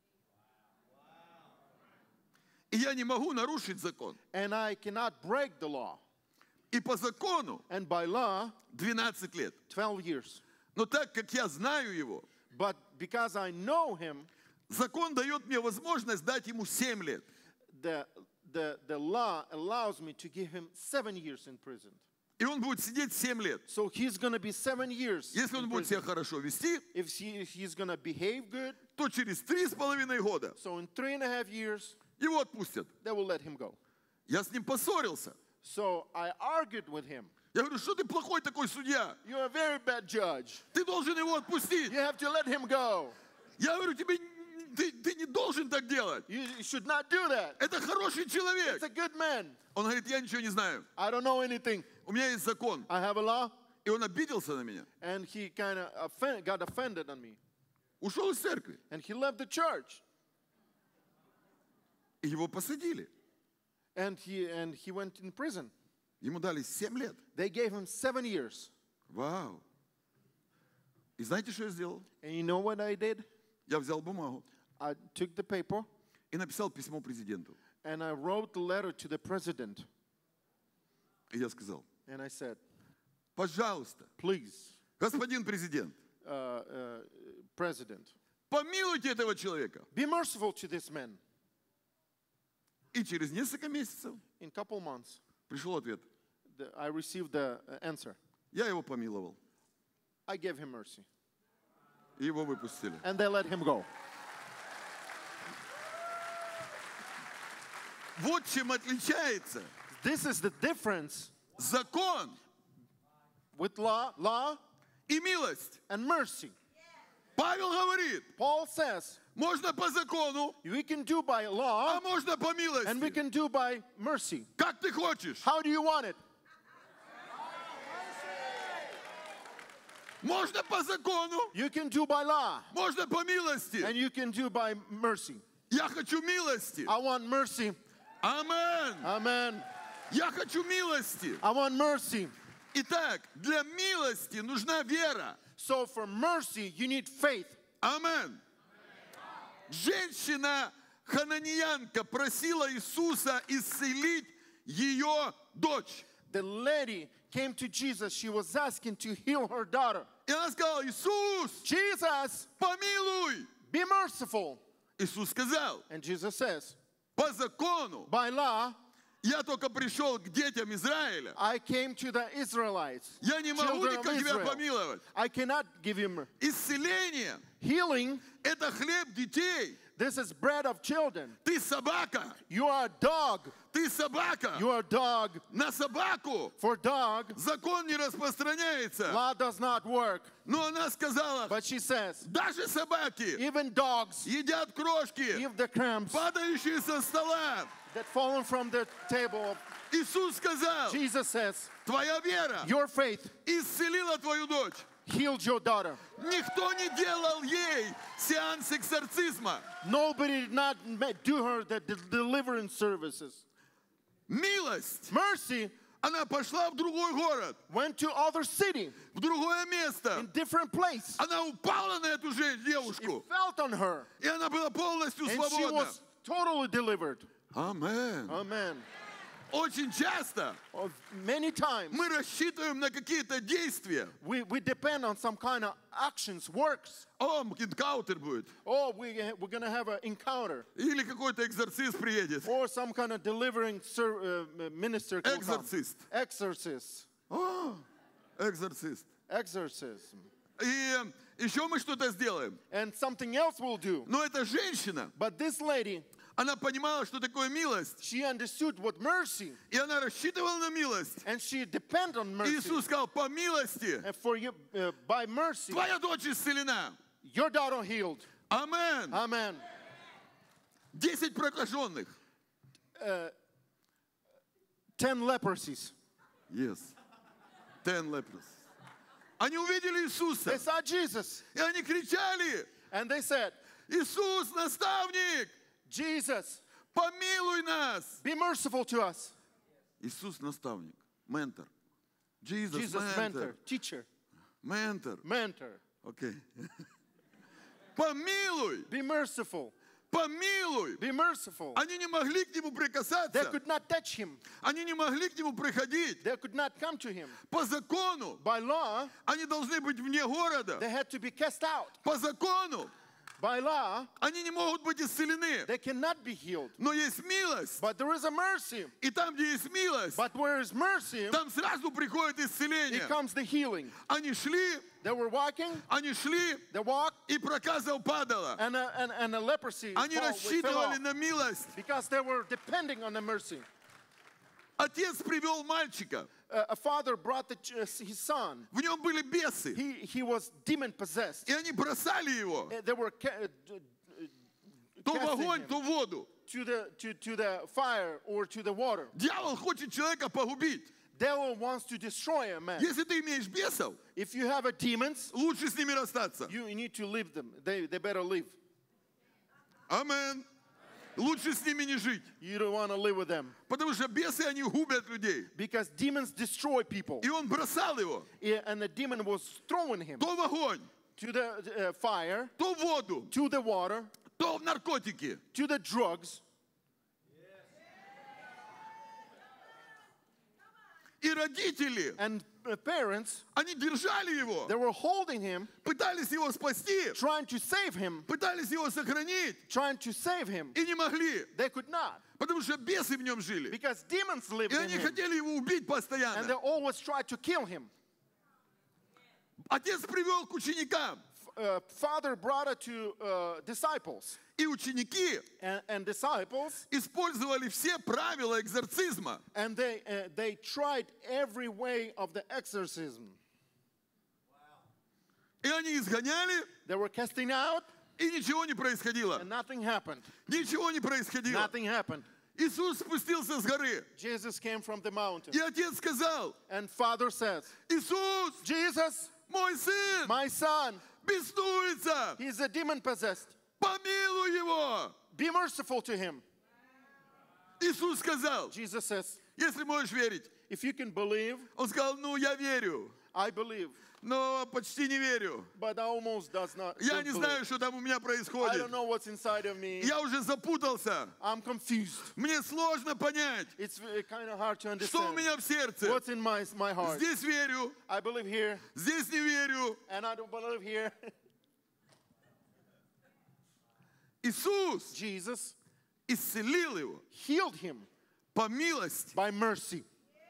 И я не могу нарушить закон. And I cannot break the law. И по закону And by law, 12 лет. 12 years. Но так как я знаю его, But because I know him, закон дает мне возможность дать ему 7 лет. the law allows me to give him 7 years in prison. И он будет сидеть 7 лет. So he's going to be 7 years. Если он in будет себя prison. хорошо вести, If he's going to behave good, то через 3,5 года so in 3.5 years, его отпустят. they will let him go. Я с ним поссорился. So I argued with him. Я говорю, что ты плохой такой судья? You're a very bad judge. Ты должен его отпустить. You have to let him go. Я говорю, тебе ты не должен так делать. You should not do that. Это хороший человек. It's a good man. Он говорит, я ничего не знаю. I don't know anything. У меня есть закон. I have a law. И он обиделся на меня. And he kind of got offended on me. Ушел из церкви. And he left the church. И его посадили. And he went in prison. Ему дали 7 лет. They gave him 7 years. Вау. И знаете, что я сделал? And you know what I did? Я взял бумагу I took the paper и написал письмо президенту. and I wrote the letter to the president. И я сказал, And I said, пожалуйста, please, господин президент, President, помилуйте этого человека. be merciful to this man. И через несколько месяцев In a couple months, пришел ответ. I received the answer. Я его помиловал. I gave him mercy. И его выпустили. And they let him go. Вот чем отличается This is the difference закон with law и милость. and mercy. Павел говорит, Paul says, можно по закону, we can do by а law можно по and we милости. can do by mercy. Как ты хочешь. How do you want it? Можно по закону, You can do by law можно по милости. and you can do by mercy. Я хочу милости. I want mercy. Амен. Amen. Я хочу милости. I want mercy. Итак, для милости нужна вера. So for mercy, you need faith. Амен. Женщина хананиянка просила Иисуса исцелить ее дочь. The lady came to Jesus. She was asking to heal her daughter. И она сказала, Иисус, Jesus, помилуй. be merciful. Иисус сказал, And Jesus says, по закону by law, я только пришел к детям Израиля. I came to the Israelites. Я не могу Children of никак тебя Israel. помиловать. I cannot give him Исцеление healing. – это хлеб детей. This is bread of children. Ты собака. You are a dog. Ты собака. You are a dog. На собаку For dog, закон не распространяется. law does not work. Но она сказала, But she says, даже собаки even dogs едят крошки, give the crumbs падающие со стола. that fallen from the table. Иисус сказал, Jesus says, твоя вера your faith исцелила твою дочь. healed your daughter. Никто не делал ей сеанс экзорцизма. Nobody did not do her the deliverance services. Милость. Mercy Она пошла в другой город, went to other city, в другое место. in different place. Она упала на эту It девушку, felt on her, и она была полностью and she свободна. was totally delivered. Амен. Amen. Очень часто Many times мы рассчитываем на какие-то действия. we depend on some kind of actions, works. О, энкаунтер будет. Oh, we're going to have an encounter. Или какой-то экзорцист приедет. Or some kind of delivering minister will come. Экзорцист. Exorcist. О, экзорцист. Exorcism. И еще мы что-то сделаем. And something else we'll do. Но эта женщина, But this lady, она понимала, что такое милость. she understood what mercy, И она рассчитывала на милость. and she depended on И mercy. Иисус сказал, по милости And for you, by mercy, твоя дочь исцелена. your daughter healed. Амен. Amen. 10 прокаженных. 10 leprosies. Yes. 10 lepers. Они увидели Иисуса. They saw Jesus, И они кричали, and they said, Иисус, наставник, Jesus, помилуй нас. be merciful to us. Иисус, наставник, ментор. Jesus, Jesus, mentor, teacher, Ментор. mentor. Окей. Помилуй, Be merciful. помилуй. Be merciful. Они не могли к нему They прикасаться. could not touch him. Они не могли к нему приходить. They could not come to him. По закону By law, они должны быть вне города. they had to be cast out. По закону By law, они не могут быть исцелены. they cannot be healed. Но есть милость. But there is a mercy. И там, где есть милость, But where is mercy, там сразу приходит it исцеление. comes the healing. Они шли, They were walking, они шли, they walked, и проказа упадала. and a leprosy Они fell рассчитывали off на милость. because they were depending on the mercy. Отец привел мальчика. A father brought his son. В нем были бесы. He was demon possessed. И они бросали его They were то в casting огонь, him то в воду. to the fire or to the water. Дьявол хочет человека погубить. Devil wants to destroy a man. Если ты имеешь бесов, If you have a demons, лучше с ними расстаться. you need to leave them. They better leave. Амен. Лучше с ними не жить. You don't want to live with them Потому что бесы, они губят людей. because demons destroy people. И он бросал его And the demon was throwing him то в огонь, to the fire, то в воду, to the water, то в наркотики. to the drugs. И родители, And parents, они держали его, they were holding him, пытались его спасти, trying to save him, пытались его сохранить, trying to save him. и не могли, They could not потому что бесы в нем жили. because demons lived И in они him. хотели его убить And they постоянно. always tried to kill him. Отец привел к ученикам, Father brought it to disciples. и ученики And disciples, использовали все правила экзорцизма. and they tried every way of the exorcism. И они изгоняли, They were casting out, и ничего не происходило. and nothing happened. Ничего не происходило. Nothing happened. Иисус спустился с горы. Jesus came from the mountain. И отец сказал, And Father says, Иисус, Jesus, мой сын, my son, беснуется, he's a demon possessed. помилуй его. Be merciful to him. Иисус сказал, Jesus says, если можешь верить. if you can believe, Он сказал, ну я верю, I believe. но почти не верю. But I almost does not. Я don't не believe. знаю, что там у меня I происходит. don't know what's inside of me. Я уже запутался. I'm confused. Мне сложно понять, It's kind of hard to что у understand. меня в сердце. What's in my heart? Здесь верю, I believe here, здесь не верю. and I don't believe here. Иисус Jesus исцелил его healed him по милости. by mercy.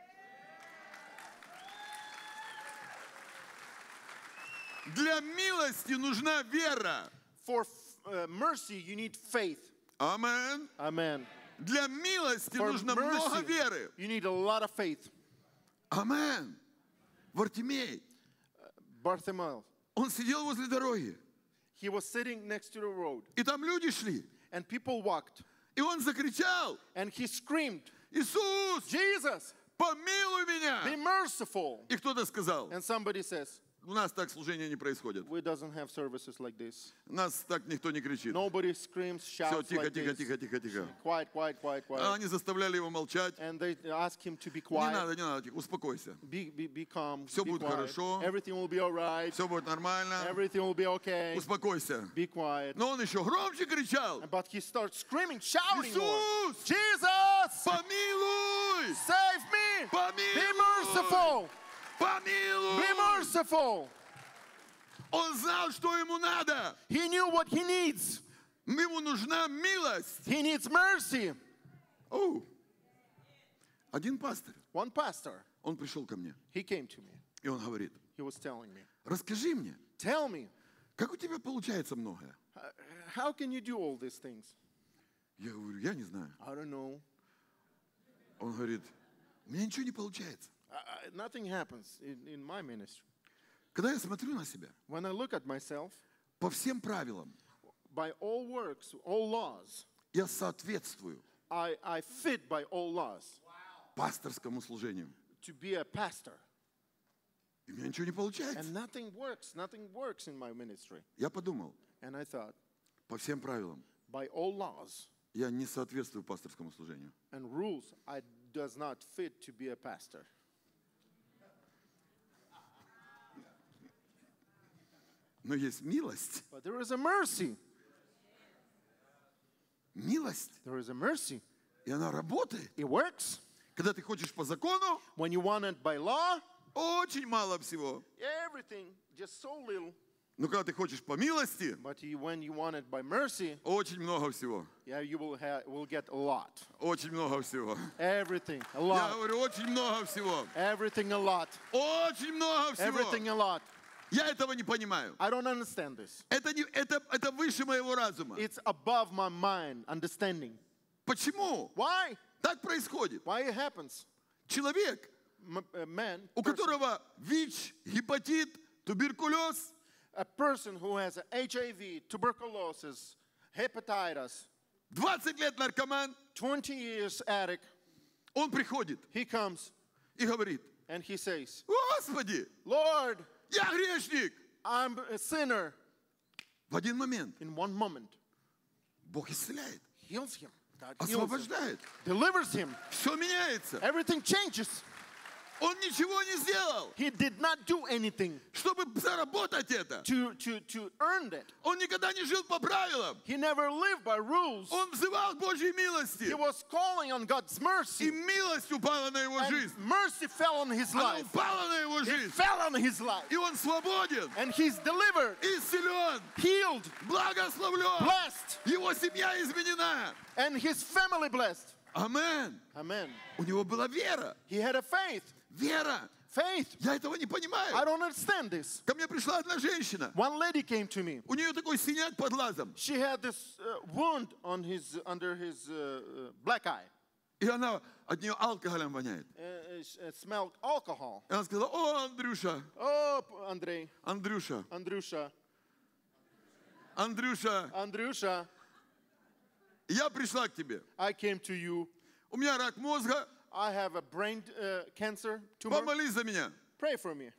Для милости нужна вера. For mercy, you need faith. Амен. Amen. Для милости For нужно много mercy, веры. you need a lot of faith. Амен. Вартимей, Bartimaeus, он сидел возле дороги. he was sitting next to the road, И там люди шли. and people walked, И он закричал, and he screamed, Иисус, Jesus, помилуй be меня. merciful. И кто-то сказал, And somebody says, у нас так служение не происходит. we doesn't have services like this. У нас так никто не кричит. Nobody screams, Все, shouts тихо, like тихо, this. тихо, тихо, тихо. Quiet, quiet, quiet, А quiet. они заставляли его молчать. And they ask him to be Не quiet. надо, не надо, тихо, успокойся. Be calm. Всё be будет quiet. хорошо. Everything will be all right. Все будет нормально. Everything will be okay. Успокойся. Be quiet. Но он еще громче кричал. But he starts screaming, shouting more. Иисус, Jesus, помилуй! save me. Be Помилуй! merciful. Помилуй! Be merciful. Он знал, что ему надо. He knew what he needs. Ему нужна милость. He needs mercy. Оу. Один пастырь, One pastor, он пришел ко мне, he came to me. и он говорит, He was telling me, расскажи мне, Tell me, как у тебя получается многое? how can you do all these things? Я говорю, я не знаю. I don't know. Он говорит, у меня ничего не получается. Nothing happens in my ministry. Когда я смотрю на себя, When I look at myself, по всем правилам, by all works, all laws, я соответствую I fit by all laws пасторскому служению. to be a pastor. И у меня ничего не получается. And nothing works in my ministry. Я подумал, And I thought, по всем правилам, by all laws я не соответствую пасторскому служению. and rules, I does not fit to be a pastor. Но есть милость. But there is a mercy. Mилость. There is a mercy. И она работает. It works. Когда ты хочешь по закону, When you want it by law, очень мало всего. everything, just so little. Но когда ты хочешь по милости, But when you want it by mercy, очень много всего. yeah, you will get a lot. Очень много всего. Everything, a Я lot. говорю, очень много всего. Everything a lot. Очень много всего. Everything a lot. Я этого не понимаю. I don't understand this. Это выше моего разума. It's above my mind understanding. Почему? Why? Так происходит. Why it happens? Человек, A man, у которого ВИЧ, гепатит, туберкулез, a person who has HIV, tuberculosis, hepatitis, 20 лет наркоман, 20 years addict, он приходит he comes и говорит, and he says, Господи, Lord, я грешник. I'm a sinner. В один момент In one moment, Бог исцеляет, heals him. God heals him. освобождает. Delivers him. Все меняется. Everything changes. Он ничего не сделал, He did not do anything чтобы заработать это. to earn that. Он никогда не жил по правилам. He never lived by rules. Он взывал к Божьей милости. He was calling on God's И mercy. милость упала на его And жизнь. mercy fell on his Она life. упала на его It жизнь. fell on his life. И он свободен, And he's delivered, исцелен, healed, благословлен. blessed, Его семья изменена. and his family blessed. Амен. Amen. У него была вера. He had a faith. Вера. Faith. Я этого не понимаю. I don't understand this. Ко мне пришла одна женщина. One lady came to me. У нее такой синяк под глазом. She had this wound on under his black eye. И она от нее алкоголем воняет. It smelled alcohol. И она сказала, о, Андрюша, Oh, Andrei, Андрюша, Andrusha, Андрюша, Andrusha, я пришла к тебе. I came to you. У меня рак мозга. I have a brain cancer tumor. Помолись за меня. Pray for me.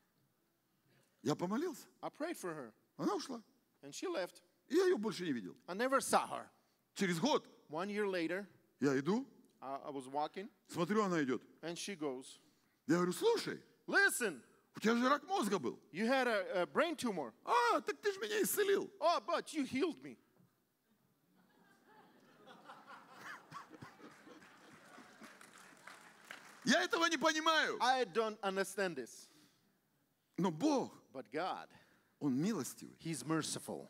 Я помолился. I prayed for her. Она ушла. And she left. И я ее больше не видел. I never saw her. Через год 1 year later, я иду, I was walking, смотрю, она идет. and she goes, Я говорю, слушай, listen, у тебя же рак мозга был. you had a brain tumor. А, так ты же меня исцелил. Oh, but you healed me. Я этого не понимаю. I don't understand this. Но Бог, But God, Он милостивый. He's merciful.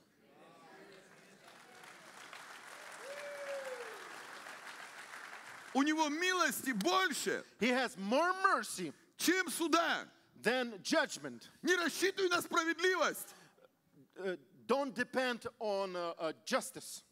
У Него милости больше, He has more mercy чем суда. than judgment. Не рассчитывай на справедливость. Don't depend on justice.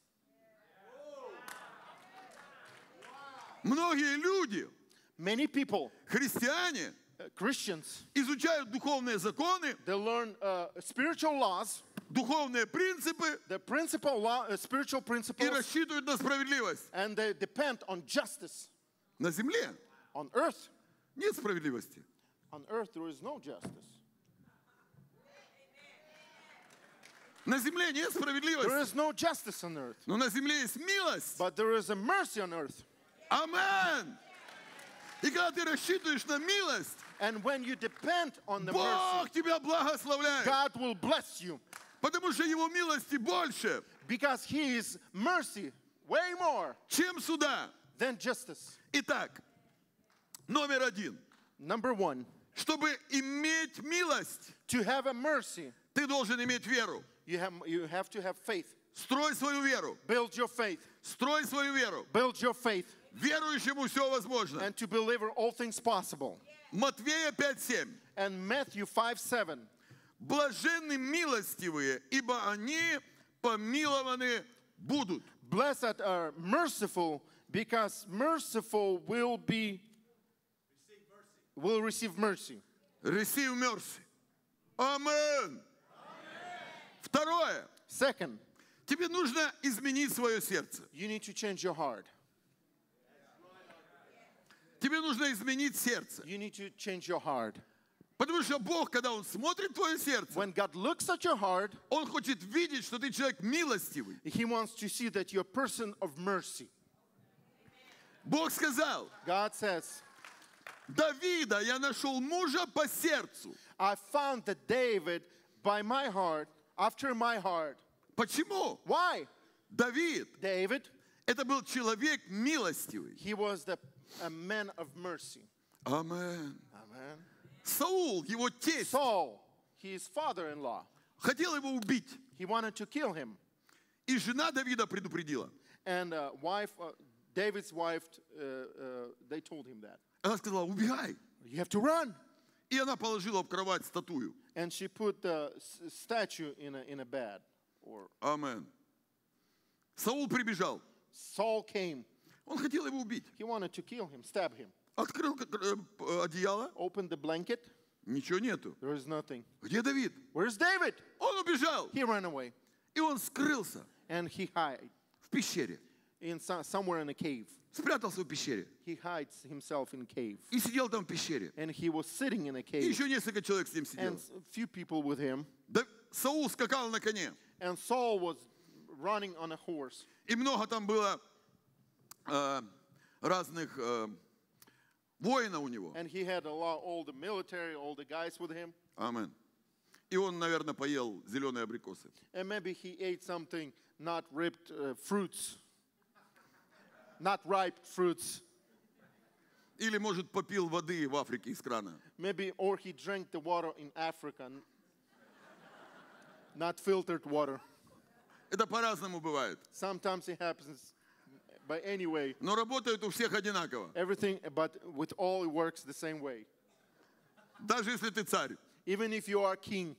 Многие люди, Many people, христиане, Christians, изучают духовные законы, they learn spiritual laws, духовные принципы the principal law, spiritual и principles, рассчитывают на справедливость. and they depend on justice. На земле On earth, нет справедливости. on earth there is no justice. На земле нет There справедливости. is no justice on earth, Но на земле есть милость. but there is a mercy on earth. Амен. И когда ты рассчитываешь на милость, And when you depend on the mercy, Бог тебя благословляет. God will bless you Потому что Его милости больше, because His mercy way more чем суда. than justice. Итак, номер один. Number one, Чтобы иметь милость, to have a mercy, ты должен иметь веру. you have to have faith. Строй свою веру. Build your faith. Строй свою веру. Build your faith. Верующему все возможно. And to believe all things possible. Матвея 5:7. And Matthew 5:7. Блаженны милостивые, ибо они помилованы будут. Blessed are merciful, because merciful will receive mercy. Receive mercy. Амен. Второе. Second, Тебе нужно изменить свое сердце. you need to change your heart. Тебе нужно изменить сердце. You need to change your heart. Потому что Бог, когда Он смотрит твое сердце, When God looks at your heart, Он хочет видеть, что ты человек милостивый. He wants to see that you're a person of mercy. Бог сказал, God says, Давида я нашел мужа по сердцу. I found that David by my heart, after my heart. Почему? Why? Давид, David, это был человек милостивый. he was a man of mercy. Амен. Amen. Саул, его тесть, Saul, his father-in-law, хотел его убить. he wanted to kill him. И жена Давида предупредила. And David's wife, they told him that. Она сказала, убегай. You have to run. И она положила в кровать статую. And she put the statue in a bed. Амен. Саул прибежал. Saul came. Он хотел его убить. He wanted to kill him, stab him. Открыл одеяло. Opened the blanket. Ничего нету. There is nothing. Где Давид? Where's David? Он убежал. He ran away. И он скрылся And he hid в пещере. somewhere in a cave. Спрятался в пещере. He hides himself in a cave. И сидел там в пещере. And he was sitting in a И cave. еще несколько человек с ним And сидело. a few people with him. Саул скакал на коне. And Saul was running on a horse. И много там было разных воинов у него. And he had all the military, all the guys with him. Амен. И он, наверное, поел зеленые абрикосы. And maybe he ate something not ripe fruits. Not ripe fruits. Или, может, попил воды в Африке из крана. Maybe, or he drank the water in Africa. Not filtered water. Это по-разному бывает. Sometimes it happens, but anyway, Но работает у всех одинаково. everything, but with all it works the same way. Даже если ты царь. Even if you are king,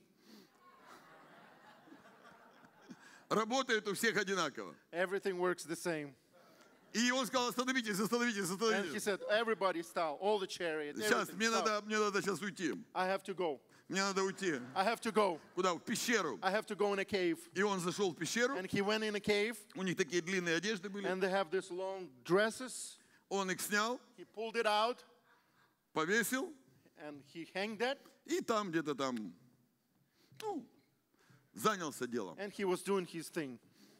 Работает у всех одинаково. everything works the same. И он сказал, остановитесь, остановитесь, And he остановитесь. said, everybody stop, all the chariots, Сейчас, everything, мне stop. надо сейчас уйти. I have to go. Мне надо уйти. I have to go. Куда? В пещеру. I have to go in a cave. И он зашел в пещеру. And he went in a cave, У них такие длинные одежды были. and they have these long dresses. Он их снял, He pulled it out, повесил. and he hanged that, И там где-то там, ну, занялся делом. and he was doing his thing.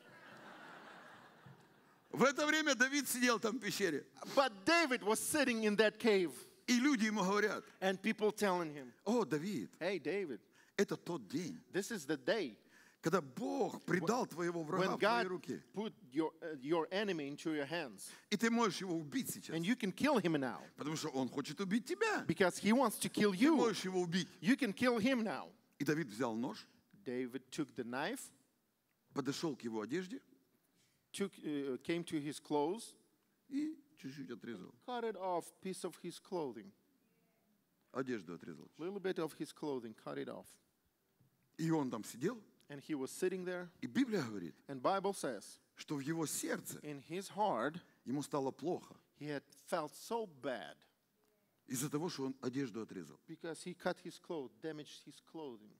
В это время Давид сидел там в пещере. But David was sitting in that cave, И люди ему говорят, and people telling him, о, Давид, hey, David, это тот день, this is the day когда Бог предал твоего врага when в твои God руки. put your enemy into your hands. И ты можешь его убить сейчас. And you can kill him now, Потому что он хочет убить тебя. because he wants to kill Ты you. можешь его убить. You can kill him now. И Давид взял нож, David took the knife, подошел к его одежде came to his clothes, и чуть-чуть отрезал. cut it off, piece of his clothing, Одежду отрезал. little bit of his clothing, cut it off. И он там сидел. And he was sitting there, И Библия говорит, and Bible says, что в его сердце in his heart, ему стало плохо. he had felt so bad Из-за того, что он одежду отрезал. because he cut his clothes, damaged his clothing.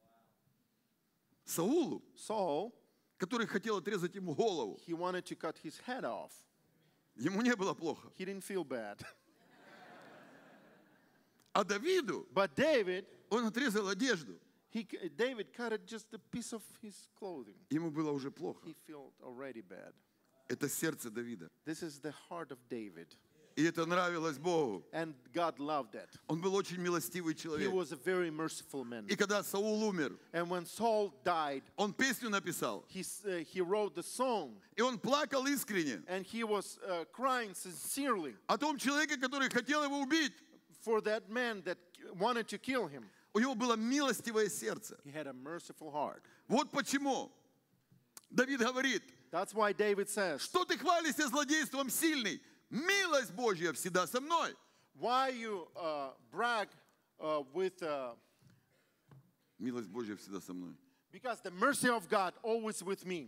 Саулу, Saul, который хотел отрезать ему голову, he wanted to cut his head off. ему не было плохо. He didn't feel bad. А Давиду But David, он отрезал одежду. David cut it just a piece of his clothing. Ему было уже плохо. He felt already bad. Это сердце Давида. This is the heart of David. И это нравилось Богу. And God loved that. Он был очень милостивый He человек. was a very merciful man. И когда Саул умер, And when Saul died, он песню написал. he wrote the song. И он плакал искренне And he was crying sincerely о том человеке, который хотел его убить. for that man that wanted to kill him. У него было милостивое сердце. He had a merciful heart. Вот почему Давид говорит, That's why David says, что ты хвалишься злодейством сильный? Милость Божья всегда со мной. why you brag with Милость Божья всегда со мной. Because the mercy of God always with me.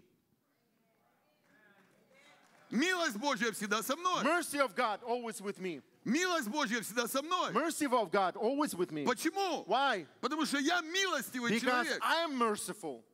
Милость Божья всегда со мной. Mercy of God always with me. Милость Божья всегда со мной. Mercy of God always with me. Почему? Why? Потому что я милостивый Because человек. I am merciful.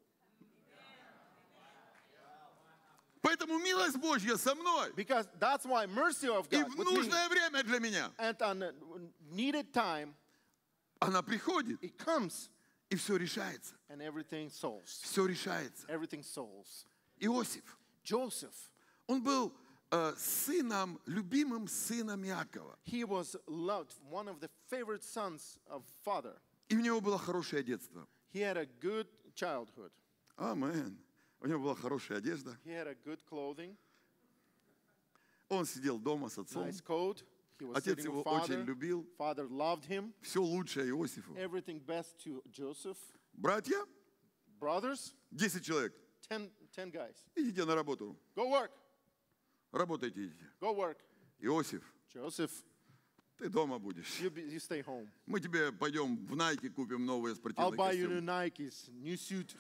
Поэтому милость Божья со мной. Because that's why mercy of И God в with me. нужное время для меня And on a needed time, она приходит, it comes и все решается. and everything solves. Все решается. Everything solves. Иосиф, Joseph, он был сыном, любимым сыном Иакова. he was loved, one of the favorite sons of father. И у него было хорошее детство. He had a good childhood. Амен. У него была хорошая одежда. He had a good clothing, Он сидел дома с отцом. nice coat. He was Отец sitting его with очень father. любил. Father loved him. Все лучшее Иосифу. Everything best to Joseph. Братья, Brothers, 10 человек, 10 guys. идите на работу. Go work. Работайте, идите. Go work. Иосиф, Joseph, ты дома будешь. you stay home. Мы тебе пойдем в Nike купим новые I'll спортивные buy you new костюмы. Nikes, new suit.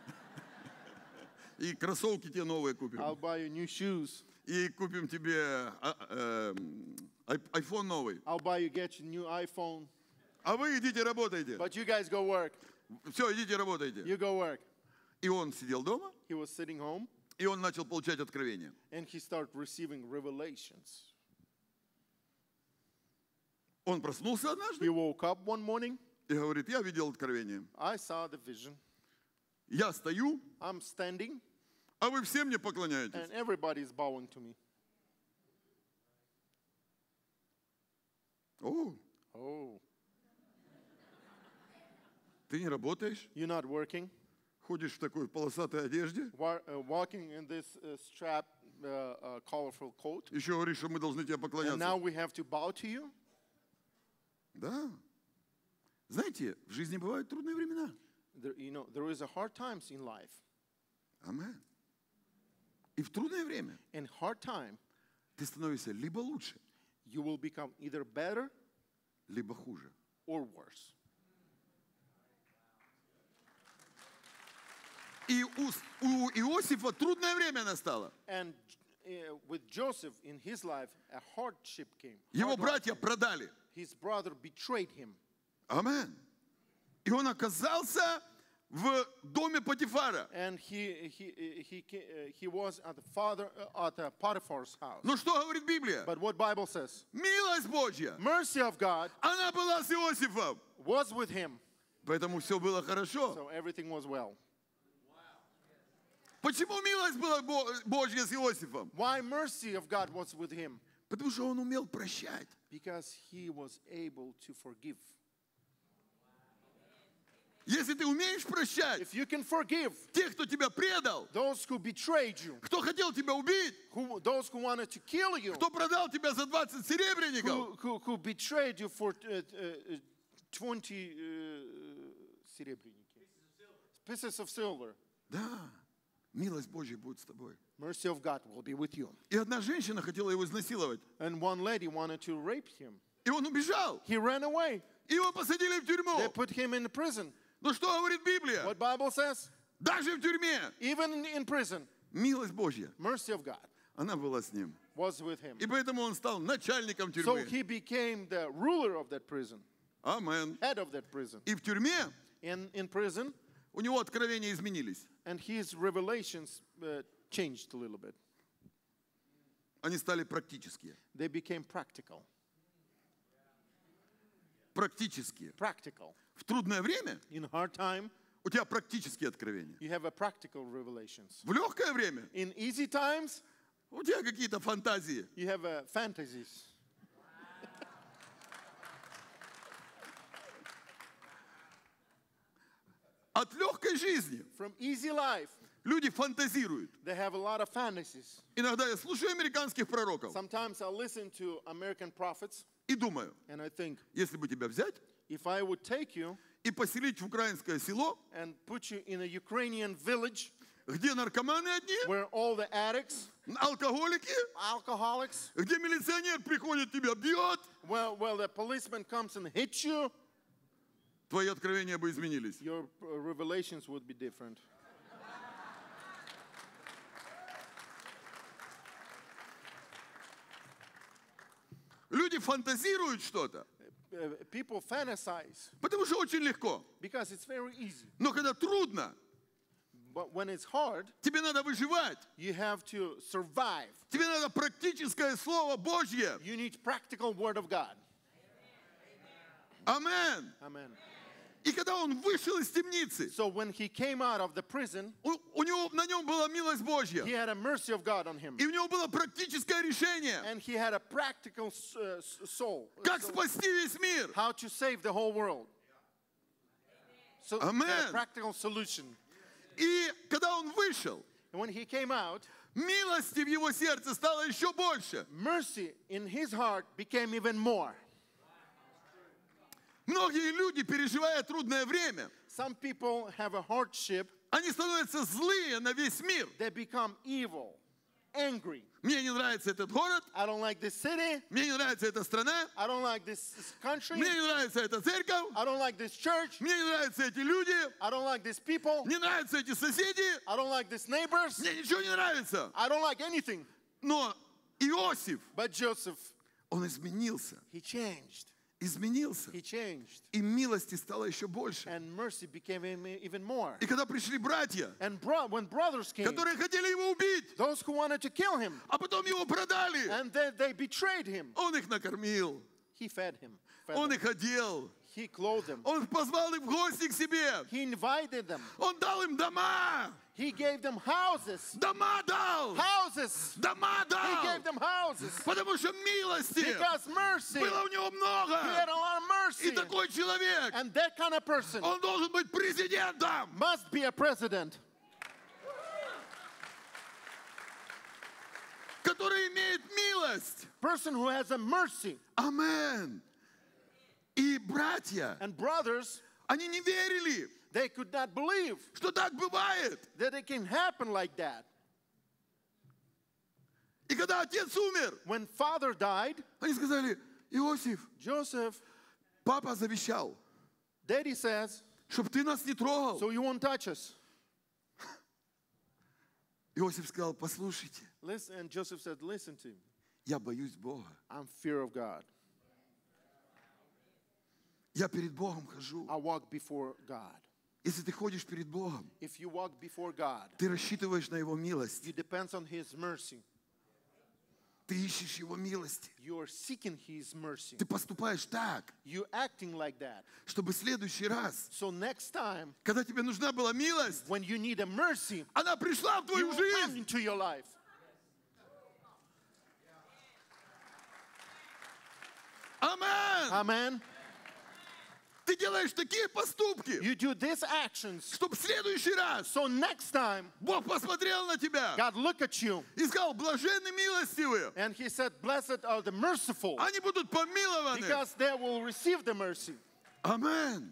И кроссовки тебе новые купим. I'll buy you new shoes. И купим тебе iPhone новый. I'll buy you, get you new iPhone. А вы идите работайте. But you guys go work. Все, идите работайте. You go work. И он сидел дома, He was sitting home и он начал получать откровения. and he started receiving revelations. Он проснулся He однажды woke up one morning. и говорит, я видел откровение. I saw the vision. Я стою, I'm standing а вы все мне поклоняетесь. and everybody is bowing to me. О, Oh, ты не работаешь? you're not working? Ходишь в такой полосатой одежде? Walking in this strap, colorful coat. Еще говоришь, что мы должны тебе And now поклоняться. we have to bow to you? Да. Знаете, в жизни бывают трудные времена. There is a hard times in life. Амен. И в трудное время In hard time, ты становишься либо лучше, you will become either better либо хуже. or worse. И у Иосифа трудное время настало. And with Joseph in his life, a hardship came. Его Hard life. братья продали. His brother betrayed him. Амен. И он оказался в доме Потифара. And he was at the Potiphar's house. Но что говорит Библия? But what Bible says? Милость Божья, Mercy of God она была с Иосифом. was with him. Поэтому все было хорошо. So everything was well. Почему милость была Божья с Иосифом? Why mercy of God was with him? Потому что он умел прощать. Because he was able to forgive. Если ты умеешь прощать If you can forgive тех, кто тебя предал, those who betrayed you, кто хотел тебя убить, those who wanted to kill you, кто продал тебя за 20 серебряников, who betrayed you for 20 pieces of silver, да, милость Божья будет с тобой. mercy of God will be with you. И одна женщина хотела его изнасиловать, And one lady wanted to rape him. и он убежал. He ran away. И его посадили в тюрьму. They put him in prison. Но что говорит Библия? What Bible says? Даже в тюрьме Even in prison, милость Божья, mercy of God она была с ним. was with him. И поэтому он стал начальником So тюрьмы. he became the ruler of that prison, Амен. head of that prison. И в тюрьме In prison, у него откровения изменились. and his revelations changed a little bit. Они стали практические. They became practical. Практические. Practical. В трудное время In hard time, у тебя практические откровения. you have a practical revelations. В легкое время In easy times, у тебя какие-то фантазии. you have fantasies. От легкой жизни From easy life, люди фантазируют. they have a lot of fantasies. Иногда я слушаю американских пророков Sometimes I listen to American prophets и думаю, and I think, если бы тебя взять if I would take you и поселить в украинское село, and put you in a Ukrainian village где наркоманы одни, where all the addicts, алкоголики, alcoholics, где милиционер приходит, тебя бьет, well, the policeman comes and hits you, твои откровения бы изменились. your revelations would be different. Люди фантазируют что-то, People fantasize потому что очень легко. because it's very easy. Но когда трудно, But when it's hard, тебе надо выживать. you have to survive. Тебе надо практическое Слово Божье. You need practical word of God. Амен. Amen. И когда он вышел из темницы, So when he came out of the prison, на нем была милость Божья. he had a mercy of God on him. И у него было практическое решение, And he had a practical soul. как спасти весь мир. How to save the whole world. So Amen. a practical solution. И когда он вышел, And when he came out, милости в его сердце стало еще больше. mercy in his heart became even more. Многие люди, переживая трудное время, Some people have a hardship, они становятся злые на весь мир. they become evil, angry. Мне не нравится этот город, I don't like this city, мне не нравится эта страна, I don't like this country, мне не нравится эта церковь, I don't like this church, мне не нравятся эти люди, I don't like these people, не нравятся эти соседи, I don't like these neighbors, мне ничего не нравится. I don't like anything. Но Иосиф, But Joseph, он изменился, he changed. изменился. He changed. И милости стало еще больше. And mercy became even more. И когда пришли братья, And when brothers came, которые хотели его убить, those who wanted to kill him, а потом его продали, and then they betrayed him, он их накормил, he fed him. он их одел, He clothed them. он позвал их в гости к себе, He invited them. он дал им дома, He gave them houses. дома дал, Houses. дома He дал, gave them houses. потому что милости Because mercy. было у него He много. had a lot of И mercy. такой человек, And that kind of person он должен быть президентом. must be a president. Который имеет милость. Person who has a mercy. Амен. И братья, And brothers, они не верили, they could not believe что так бывает. that it can happen like that. И когда отец умер, When father died, они сказали: Иосиф, Joseph, папа завещал, daddy says, чтобы ты нас не трогал. so you won't touch us. Иосиф сказал: послушайте, Listen, and Joseph said, listen to me. я боюсь Бога. I'm fear of God. Я перед Богом хожу. I walk before God. Если ты ходишь перед Богом, If you walk before God, ты рассчитываешь на Его милость. you depend on His mercy. Ты ищешь Его милости. You are seeking His mercy. Ты поступаешь так, You acting like that. чтобы в следующий раз, So next time, когда тебе нужна была милость, when you need a mercy, она пришла в you твою will come жизнь. into your life. Амен. Amen. Ты делаешь такие поступки, You do these actions. чтобы в следующий раз So next time, Бог посмотрел на тебя God look at you и сказал: блаженны милостивые, and He said, blessed are the merciful, они будут помилованы. because they will receive the mercy. Амен.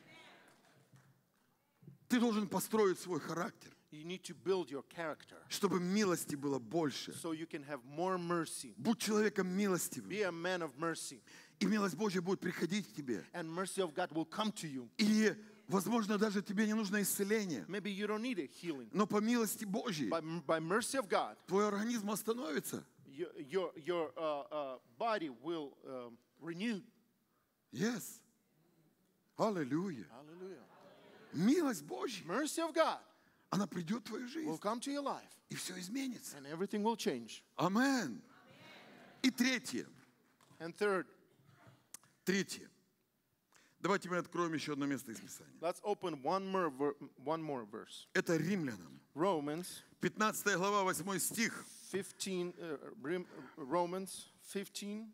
Ты должен построить свой характер, You need to build your character чтобы милости было больше. so you can have more mercy. Будь человеком милостивым, Be a man of mercy, и милость Божья будет приходить к тебе. and mercy of God will come to you. И, возможно, даже тебе не нужно исцеление, Maybe you don't need a healing. но по милости Божьей By mercy of God, твой организм остановится. your body will renew. Yes. Аллилуйя. Hallelujah. Милость Божья, Mercy of God она придет в твою will жизнь, come to your life, и все изменится. and everything will change. Амен. И третье. And third, Третье. Давайте мы откроем еще одно место из Писания. let's open one more verse. Это Римлянам. Romans 15 глава, 8 стих. 15. Romans 15.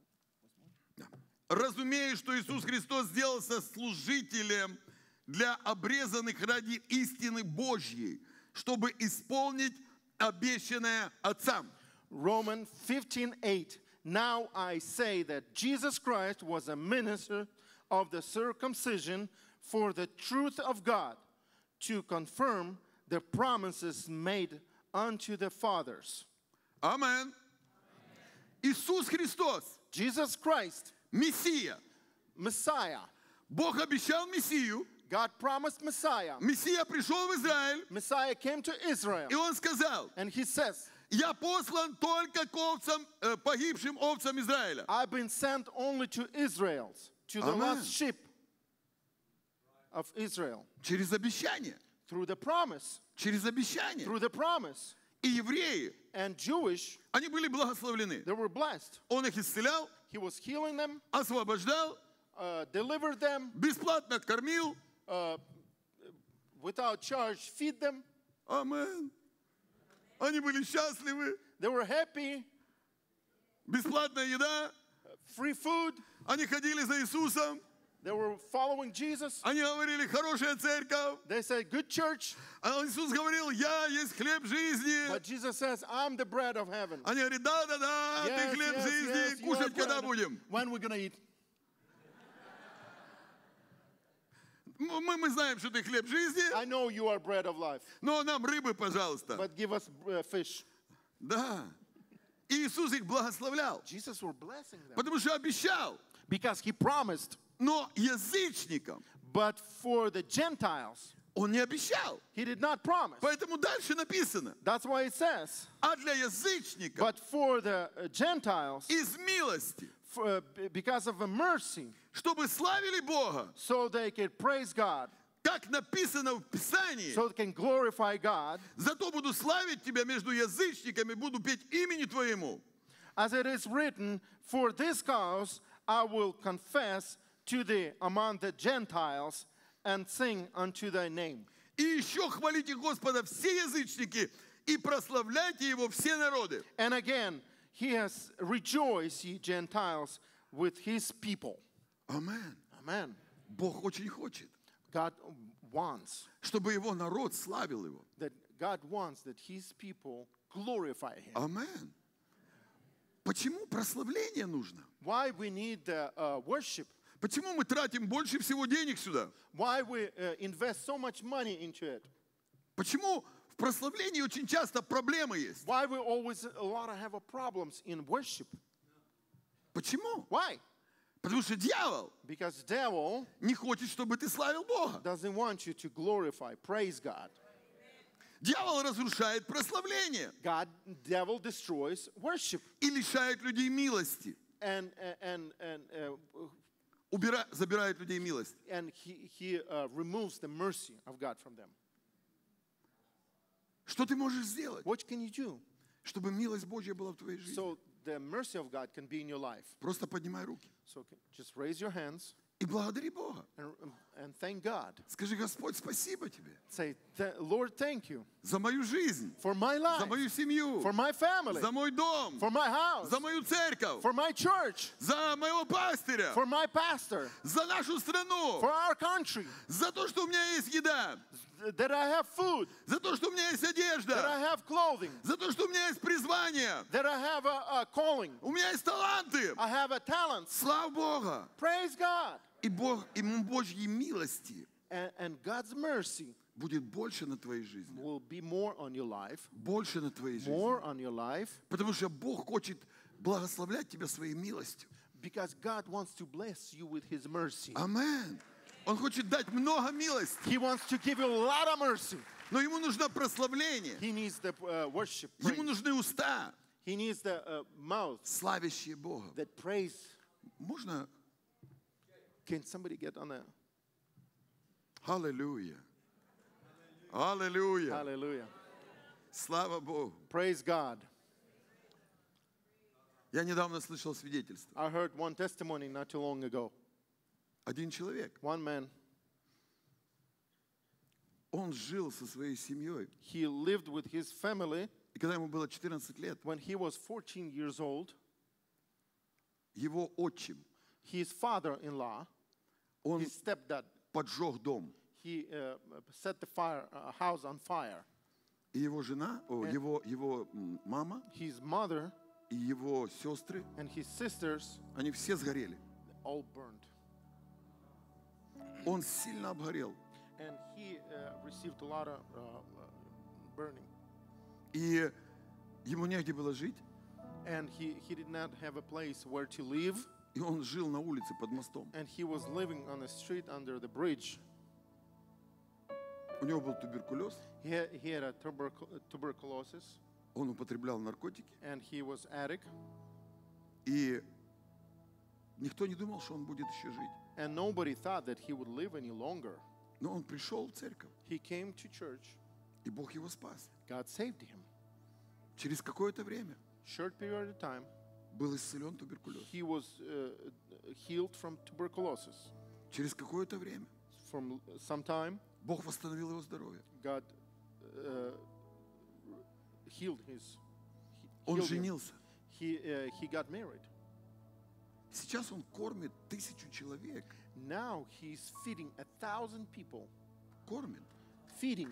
«Разумею, что Иисус Христос сделался служителем для обрезанных ради истины Божьей, чтобы исполнить обещанное Отцам». Romans 15:8. Now I say that Jesus Christ was a minister of the circumcision for the truth of God, to confirm the promises made unto the fathers. Амен. Иисус Христос, Jesus Christ, Мессия, Messiah, Бог обещал Мессию. God promised Messiah. Мессия пришел в Израиль, Messiah came to Israel. и он сказал: And he says, я послан только к овцам, погибшим овцам Израиля. I've been sent only to Israel, to the Amen. lost sheep of Israel. Через обещание. Through the promise. Через обещание. Through the promise. И евреи, And Jewish, они были благословлены. they were blessed. Он их исцелял, He was healing them, освобождал, delivered them, бесплатно кормил. without charge, feed them. Амен. Они были счастливы. They were happy, Бесплатная еда. free food. Они ходили за Иисусом. They were following Jesus. Они говорили: хорошая церковь. They said, good church. А Иисус говорил: я есть хлеб жизни. But Jesus says, I'm the bread of heaven. Они говорят: да, ты хлеб жизни. you are Кушать когда bread. будем? When we're going to eat? Мы знаем, что ты хлеб жизни, I know you are bread of life, но нам рыбы, пожалуйста. but give us fish. Да. И Иисус их благословлял, Jesus were blessing them потому что обещал. because he promised. Но язычникам But for the Gentiles, он не обещал. he did not promise. Поэтому дальше написано: That's why it says, а для язычников but for the Gentiles, из милости, because of a mercy, чтобы славили Бога, so they can praise God, как написано в Писании, so they can glorify God, зато буду славить тебя между язычниками, буду петь имени Твоему. as it is written, for this cause I will confess to thee among the Gentiles and sing unto thy name. И еще хвалите Господа все язычники и прославляйте Его все народы. And again, he has rejoiced, ye Gentiles, with his people. Амен. Amen. Бог очень хочет, God wants чтобы Его народ славил Его. that God wants that his people glorify him. Амен. Почему прославление нужно? Why we need the worship? Почему мы тратим больше всего денег сюда? Why we invest so much money into it? Почему в прославлении очень часто проблемы есть? Why we always a lot of have problems in worship? Почему? Why? Потому что дьявол Because devil не хочет, чтобы ты славил Бога. doesn't want you to glorify, praise God. Дьявол разрушает прославление Devil destroys worship и лишает людей милости. and Забирает людей милость. he removes the mercy of God from them. Что ты можешь сделать, What can you do чтобы милость Божья была в твоей жизни? so the mercy of God can be in your life? Просто поднимай руки So just raise your hands и благодари Бога. and thank God. Скажи: Господь, спасибо тебе Say, Lord, thank you за мою жизнь, for my за life, мою семью, for my family, за мой дом, for my house, за мою церковь, for my church, за моего пастыря, for my pastor, за нашу страну, for our country, за то, что у меня есть еда, that I have food, за то, что у меня есть that I одежда, have clothing, за то, что у меня есть призвание, that I have a calling, у меня есть таланты. I have a talent. Слава Бога! Praise God. И Божьей милости And God's mercy будет больше на твоей жизни. will be more on your life, Больше на твоей жизни. more on your life, Потому что Бог хочет благословлять тебя своей милостью. because God wants to bless you with his mercy. Амен. Он хочет дать много милости, He wants to give you a lot of mercy. но ему нужно прославление. He needs the worship. Ему Praise. нужны уста, He needs the mouth славящие Бога. that praise. Можно? Can somebody get on that? Аллилуйя. Аллилуйя. Hallelujah. Слава Богу. Praise God. Я недавно слышал свидетельство. I heard one testimony not too long ago. Один человек, One man, он жил со своей семьей. he lived with his family. И когда ему было 14 лет, When he was 14 years old, его отчим, his father-in-law, он his stepdad, поджег дом. he set the house on fire. И его жена, его мама His mother и его сестры, and his sisters они все сгорели. all burned. Он сильно обгорел. And he received a lot of burning. И ему негде было жить. And he did not have a place where to live. И И он жил на улице под мостом. and he was living on the street under the bridge. У него был туберкулез, He had a tuberculosis, он употреблял наркотики, and he was addict, и никто не думал, что он будет еще жить. and nobody thought that he would live any longer. Но он пришел в церковь, He came to church. и Бог его спас. God saved him. Через какое-то время Short period of time, был исцелен туберкулез. he was healed from tuberculosis. Через какое-то время From some time, Бог восстановил его здоровье. God healed his. Он healed him. женился. He got married. Сейчас он кормит 1000 человек. Now he's feeding 1,000 people. Кормит. Feeding.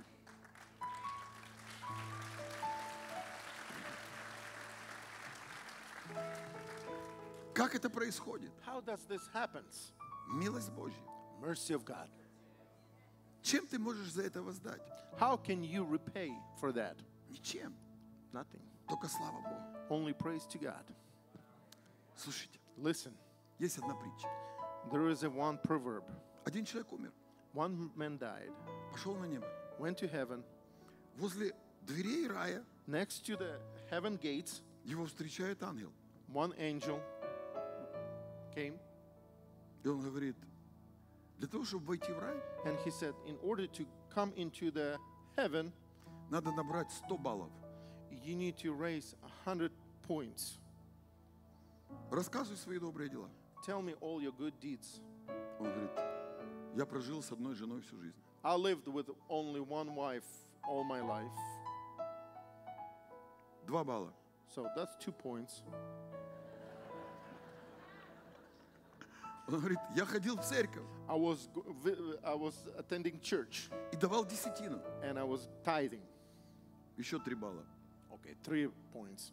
Как это происходит? How does this happen? Милость Божья. Mercy of God. Чем ты можешь за это воздать? How can you repay for that? Ничем. Nothing. Только слава Богу. Only praise to God. Слушайте, Listen, есть одна притча. there is one proverb. Один человек умер, One man died, пошел на небо. went to heaven. Возле дверей рая Next to the heaven gates, его встречает ангел. one angel came, И он говорит, для того, чтобы войти в рай, and he said, in order to come into the heaven, надо набрать 100 баллов. you need to raise 100 points. Рассказывай свои добрые дела. Tell me all your good deeds. Он говорит, я прожил с одной женой всю жизнь. I lived with only one wife all my life. 2 балла. So that's 2 points. Он говорит, я ходил в церковь I was attending church и давал десятину. and I was tithing. Еще 3 балла. Okay, 3 points.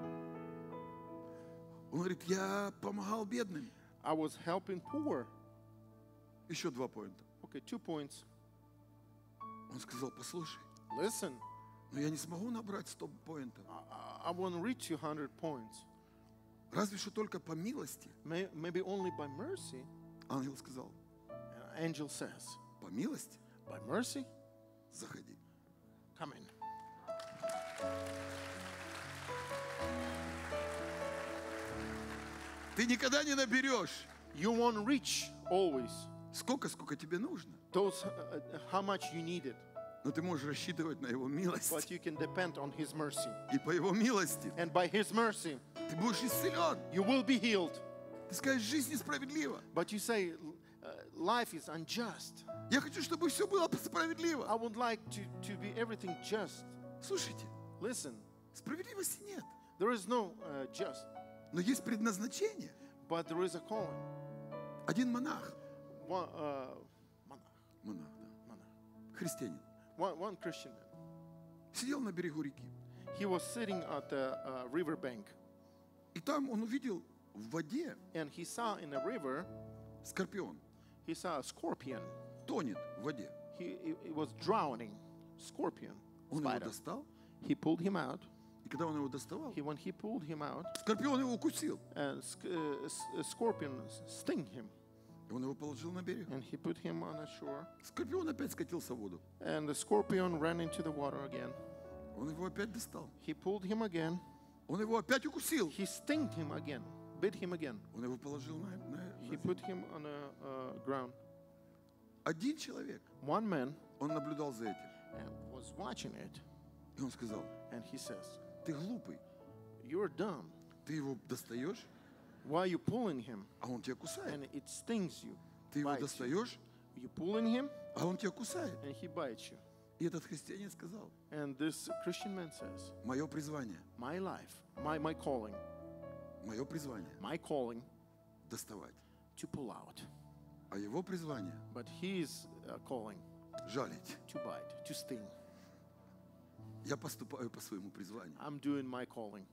Он говорит, я помогал бедным. I was helping poor. Еще 2 поинта. Okay, 2 points. Он сказал, послушай, Listen, но я не смогу набрать 100 поинтов. I won't reach you 100 points. Разве что только по милости. Maybe only by mercy. Ангел сказал, An angel says, по милости by mercy, заходи. come in. Ты никогда не наберешь You won't reach always сколько тебе нужно. those how much you needed, Но ты можешь рассчитывать на Его милость. but you can depend on His mercy. И по Его милости And by His mercy, ты будешь исцелен. you will be healed. Ты скажешь, жизнь несправедлива. But you say, life is unjust. Я хочу, чтобы все было справедливо. I would like to be everything just. Слушайте, Listen, справедливости нет. there is no just, Но есть предназначение. but there is a calling. Один монах. One, Монах, да. Христианин. one Christian man. Сидел на берегу реки. He was sitting at the river bank, И там он увидел в воде and he saw in the river, скорпион. he saw a scorpion. Тонет в воде. He was drowning. Scorpion. Он его Spider. достал. He pulled him out. И когда он его доставал, When he pulled him out, скорпион его укусил. and scorpion sting him, И он его положил на берег. and he put him on the shore. Скорпион опять скатился в воду. And the scorpion ran into the water again. Он его опять достал. He pulled him again. Он его опять укусил. He stung him again, bit him again. Он его положил на He put him on the ground. Один человек, One man он наблюдал за этим. was watching it, И он сказал, and he says, ты глупый. "You're dumb. Ты его достаешь, Why are you pulling him? а он тебя кусает. And it stings you. Ты его bites you. достаешь, You pulling him, а он тебя кусает. and he bites you." И этот христианин сказал, And this Christian man says, мое призвание, "My life, my calling, мое призвание my calling доставать. to pull out, А его призвание but his calling жалить. to bite, to sting. Я поступаю по своему призванию. I'm doing my calling."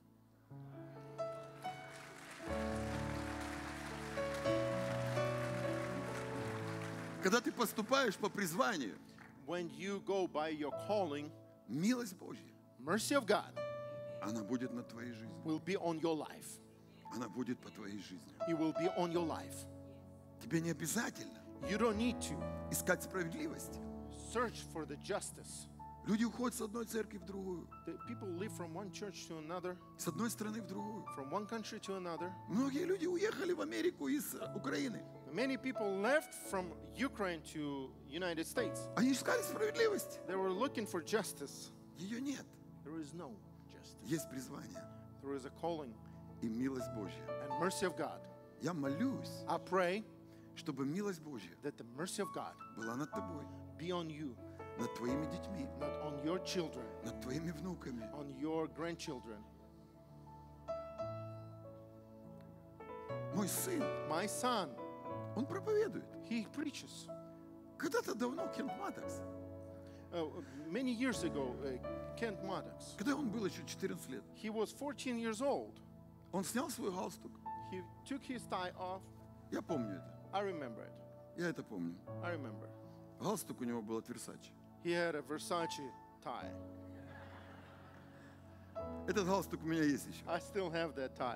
Когда ты поступаешь по призванию, When you go by your calling, милость Божья, mercy of God она будет над твоей жизнью. will be on your life. она будет по твоей жизни. it will be on your life. Тебе не обязательно You don't need to искать справедливости. search for the justice. Люди уходят с одной церкви в другую, The people live from one church to another, с одной страны в другую. from one country to another. Многие люди уехали в Америку из Украины. Many people left from Ukraine to United States. Они искали справедливость. They were looking for justice. Ее нет. There is no justice. Есть призвание There is a calling и милость Божья. and mercy of God. Я молюсь, I pray чтобы милость Божья that the mercy of God была над тобой, be on you, над твоими детьми, not on your children, над твоими внуками. on your grandchildren. Мой сын, My son, он проповедует. he preaches. Когда-то давно Кент Маттакс, Many years ago, Kent Maddox, когда он был еще 14 лет, he was 14 years old. он снял свой галстук. He took his tie off. Я помню это. I remember it. Я это помню. I remember. Галстук у него был от Versace. He had a Versace tie. Этот галстук у меня есть еще. I still have that tie.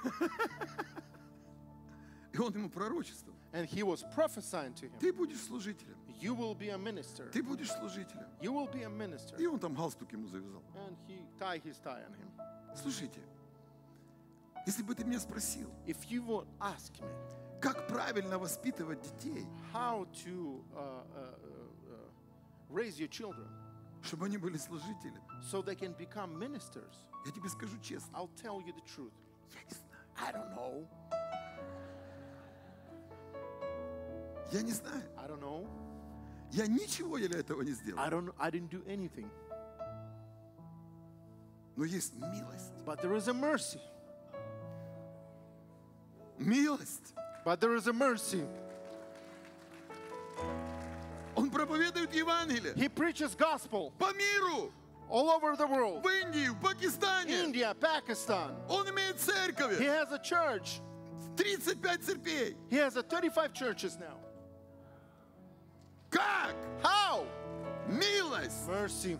И он ему пророчествовал. And he was prophesying to him, Ты будешь служителем. you will be a minister. Ты будешь служителем. You will be a minister. И он там галстук ему завязал. And he tied his tie on him. Слушайте, если бы ты меня спросил, If you would ask me как правильно воспитывать детей, how to raise your children чтобы они были служителями, so they can become ministers, я тебе скажу честно, I'll tell you the truth. я не знаю. I don't know. Я не знаю. I don't know. Я ничего для этого не сделал. I didn't do anything. Но есть милость. But there is a mercy. Милость. But there is a mercy. Он проповедует Евангелие He preaches gospel по миру, all over the world. в Индии, в Пакистане. India, Pakistan. Он имеет He церковь. has a church. 35 церквей. He has 35 churches now. Как? How? Милость. Mercy.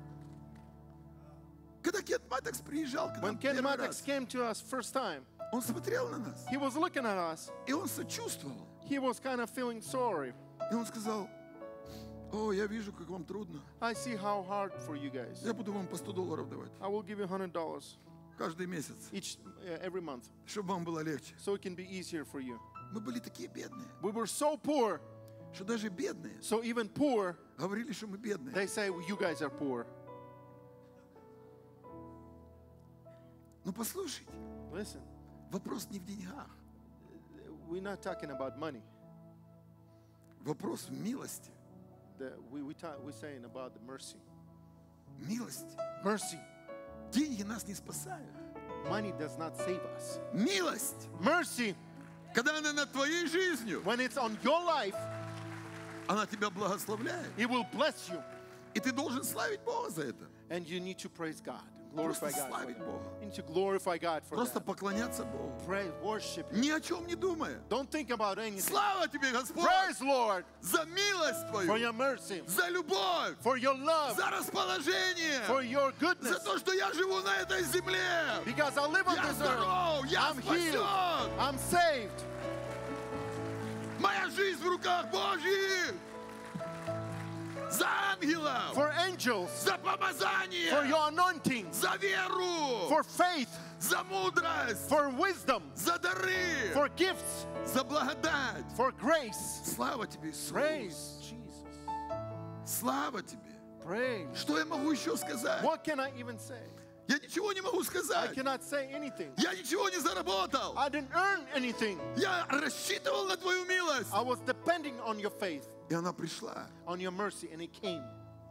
Когда Кент Маттакс приезжал к нам When Ken первый Maddox раз, came to us first time, он смотрел на нас, he was looking at us. и он сочувствовал. He was kind of feeling sorry. И он сказал, о, я вижу, как вам трудно. I see how hard for you guys. Я буду вам по $100 давать I will give you $100 каждый месяц, every month, чтобы вам было легче. so it can be easier for you. Мы были такие бедные, We were so poor, что даже бедные so even poor, говорили, что мы бедные. they say, well, you guys are poor. Но послушайте, Listen, вопрос не в деньгах. we're not talking about money. Вопрос в милости. We're saying about the mercy. Милость. Mercy. Деньги нас не спасают. Money does not save us. Милость, Mercy, когда она над твоей жизнью, when it's on your life, она тебя благословляет. it will bless you. И ты должен славить Бога за это. And you need to praise God. Просто Glorify God. For славить that. Бога. You need to glorify God for Просто that. поклоняться Богу. Pray, worship Him. Ни о чем не думая. Don't think about anything. Слава тебе, Господь, Praise Lord за милость for Твою, your mercy, за любовь, for your love, за расположение, for your за goodness. то, что я живу на этой земле. Because I live on Я this здоров, earth. я I'm healed. спасен. I'm saved. Моя жизнь в руках Божьих. За ангелов, For angels, за помазание, for your anointing, за веру, for faith, за мудрость, for wisdom, за дары, for gifts, за благодать. for grace. Слава тебе, Иисус. Praise Jesus. Слава тебе. Praise. Что я могу еще сказать? What can I even say? Я ничего не могу I сказать. cannot say anything. Я ничего не заработал. I didn't earn anything. Я рассчитывал на твою милость. I was depending on your faith, И она пришла. on your mercy, and it came.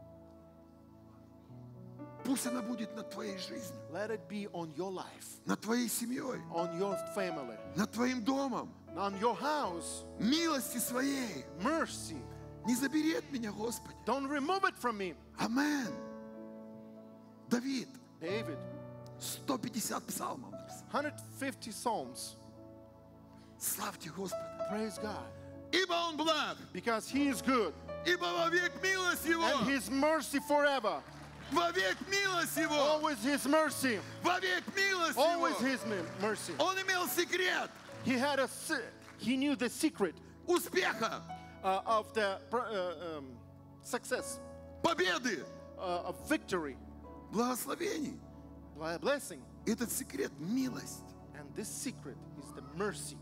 Пусть она будет над твоей жизнью, Let it be on your life, над твоей семьей, on your family, над твоим домом. on your house. Милости своей. Mercy. Не забери от меня, Господи. Don't remove it from me. Амен. Давид, David, 150 псалмов написал. 150 Psalms. Славьте Господа. Praise God. Ибо Он благ, Because He is good, ибо вовек милость Его. and His mercy forever. Вовек милость Его. Always His mercy. Вовек милость Always Его. His mercy. Он имел секрет He knew the secret успеха, of the success, победы, of victory, благословений. blessing. Этот секрет — милость. And this secret is the mercy.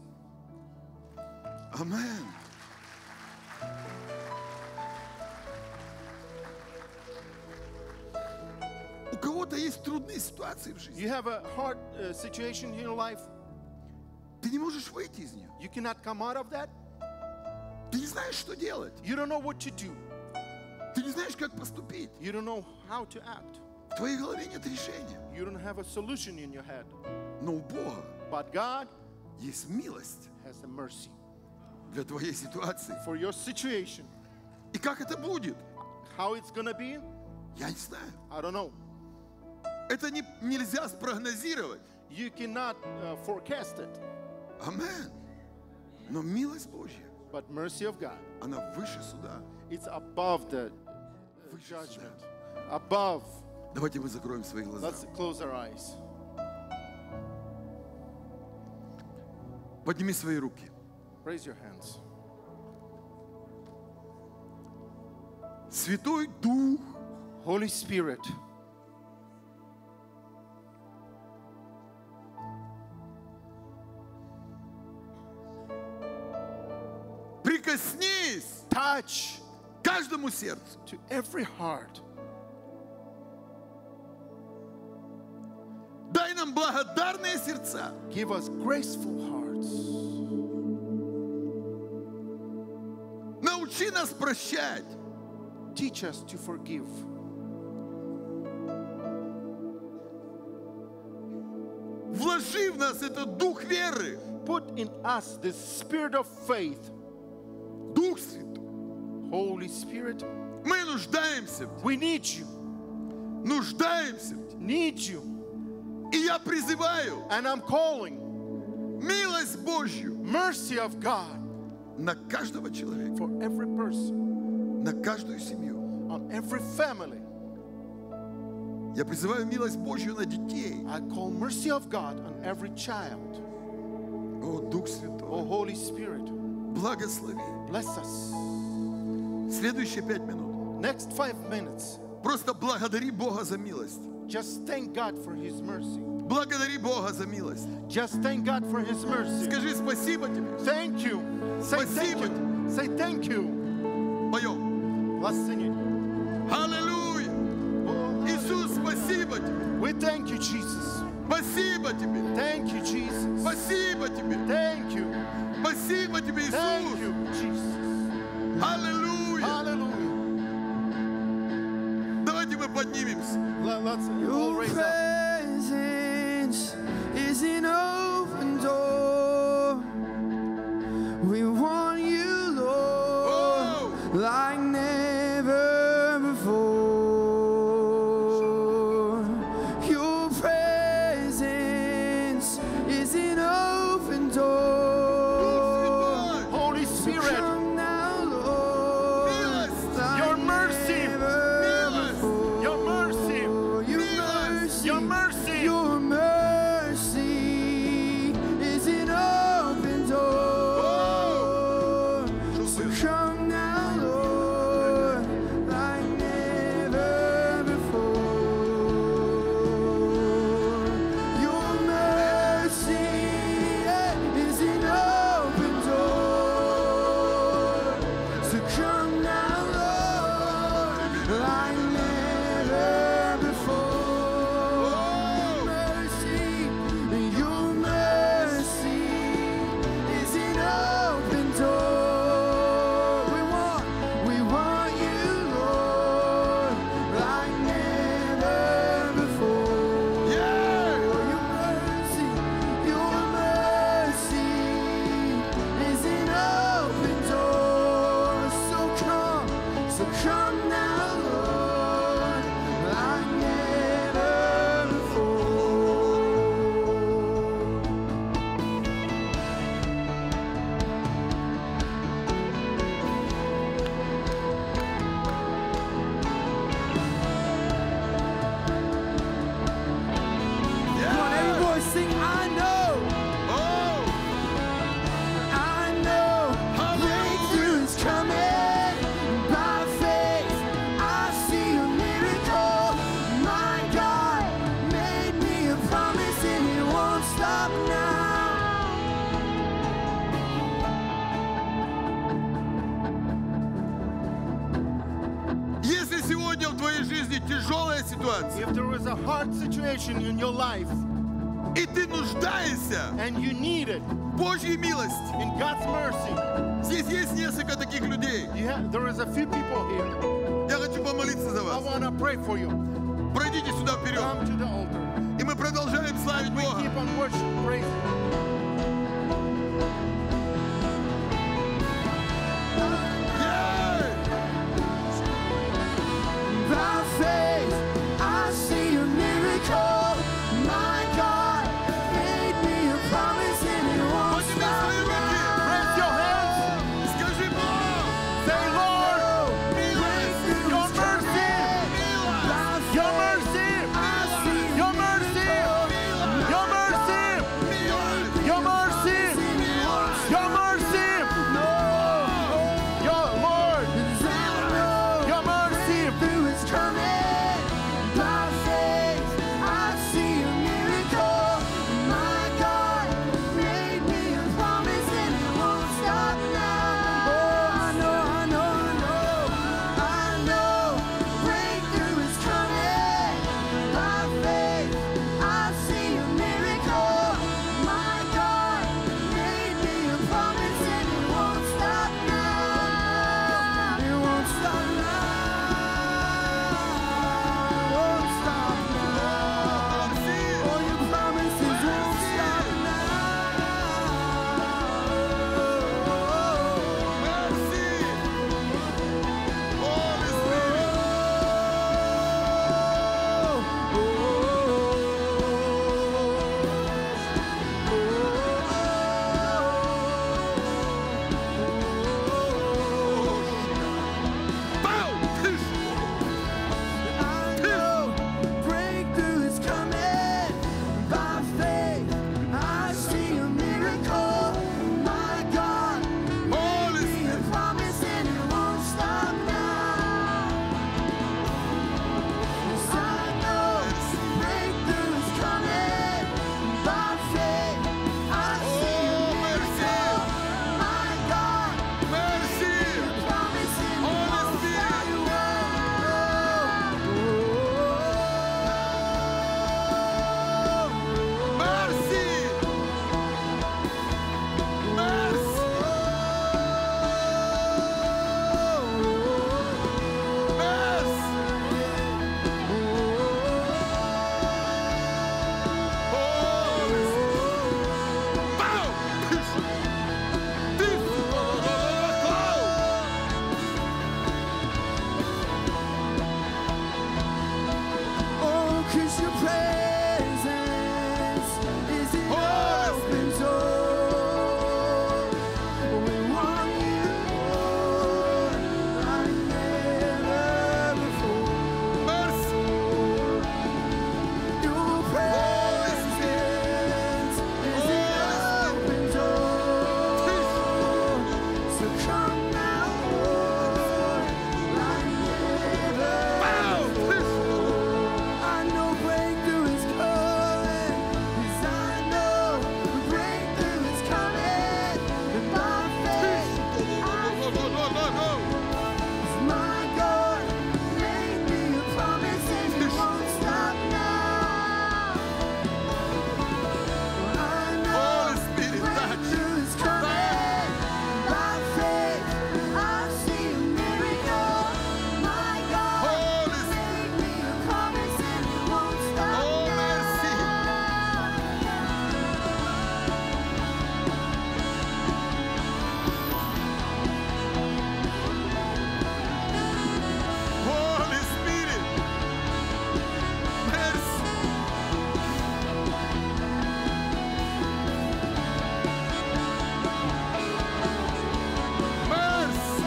Амен. У кого-то есть трудные ситуации в жизни. You have a hard situation in your life. Ты не можешь выйти из нее. You cannot come out of that. Ты не знаешь, что делать. You don't know what to do. Ты не знаешь, как поступить. You don't know how to act. В твоей голове нет решения. You don't have a solution in your head. Но у Бога But God есть милость has the mercy для твоей ситуации. for your situation. И как это будет? How it's gonna be, Я не знаю. I don't know. Это нельзя спрогнозировать. You cannot forecast it. Амен. Но милость Божья, But mercy of God, она выше суда. it's above the Выше judgment. суда. Above. Давайте мы закроем свои глаза. Let's close our eyes. Подними свои руки. Raise your hands. Святой Дух, Holy Spirit, прикоснись touch к каждому сердцу. to every heart. Дай нам благодарные сердца. Give us graceful hearts. Научи нас прощать. Teach us to forgive. Вложи в нас этот дух веры. Put in us the spirit of faith. Дух Святой. Holy Spirit, Мы нуждаемся в тебе. we need you. Нуждаемся в тебе. Need you. И я призываю And I'm calling милость Божью mercy of God на каждого человека, for every person, на каждую семью. on every family. Я призываю милость Божью на детей. I call mercy of God on every child. О, Дух Oh, Святой, Holy Spirit, благослови. bless us. Следующие 5 минут. Next 5 minutes, Просто благодари Бога за милость. just thank God for His mercy. Благодари Бога за милость. Just thank God for His mercy. Скажи спасибо тебе. Thank you. Say thank Спасибо. you. Say thank you. Поем. Let's sing it. Аллилуйя. Иисус, спасибо тебе. We thank you, Jesus. Спасибо тебе. Thank you, Jesus. Спасибо тебе. Thank you. Спасибо тебе, Thank Иисус. you, Jesus. Аллилуйя. Hallelujah. Давайте мы поднимемся. Let's all Your raise up. presence is an open door. We want you, Lord, Oh. like never before. Your presence is an open door. Holy Spirit, Come now, Lord, Милость. like your mercy. never Милость. before. Your mercy. Your Милость. mercy. Your mercy. Your mercy is an open door. So come now, Lord, like never before. Your mercy is an open door. So come now, Lord, like never before. Mercy, your mercy is an open door. твоей жизни тяжелая ситуация, if there is a hard situation in your life и ты нуждаешься and you need it в Божьей милости, in God's mercy, здесь есть несколько таких людей. there is a few people here. Я хочу помолиться за I вас. want to pray for you. Пройдите сюда вперед. Come to the altar. И мы продолжаем славить We Бога. keep on worship, praising. By faith, I see a miracle. My God made me a promise and it won't Подними stop свои руки. now. Raise your hands. Скажи, Бог, Say, Lord, Breakthrough your is mercy, coming. By your faith, mercy, I see a your mercy, miracle. your mercy, your mercy, your mercy, your Lord, your mercy. Breakthrough is coming. By faith, I see a miracle. My God made me a promise and it won't stop now. Oh, I know. Breakthrough is coming. By faith, I see a miracle. My God made me a promise and it won't stop now. It won't stop now. Won't stop now. All your promises won't stop Мерси. Holy Spirit. Bow. I know breakthrough is coming. By faith, I see a miracle. My God Holy made me a Spirit. promise and it won't stop now. Yes, I know breakthrough is coming. By faith, I see a Oh, mercy. miracle. My God Мерси. made me a promise and it Holy won't stop Spirit. now. Мерси. Мерси. Мерси. Holy Spirit. Bow. Oh, 'cause your presence is an open door. We want you more like never before. Mercy. Your presence is an open door. So come now, Lord, like never I know breakthrough is coming. Yes, I know breakthrough is coming. And by faith, my God made me a promise and it won't stop now. I know Holy Spirit, touch. breakthrough is coming. By faith, I see a miracle. My God Holy made me a promise and it won't stop Oh, mercy. now. Holy Spirit. Mercy. Mercy.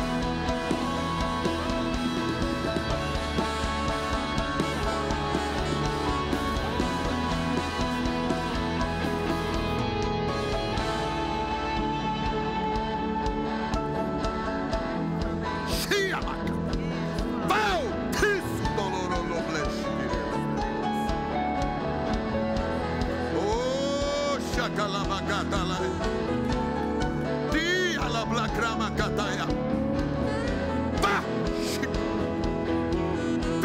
Shiamaka. Bow. Peace. Dolorolo bless. Oh, shakalamakatala. Di alablakramakataya. Ba.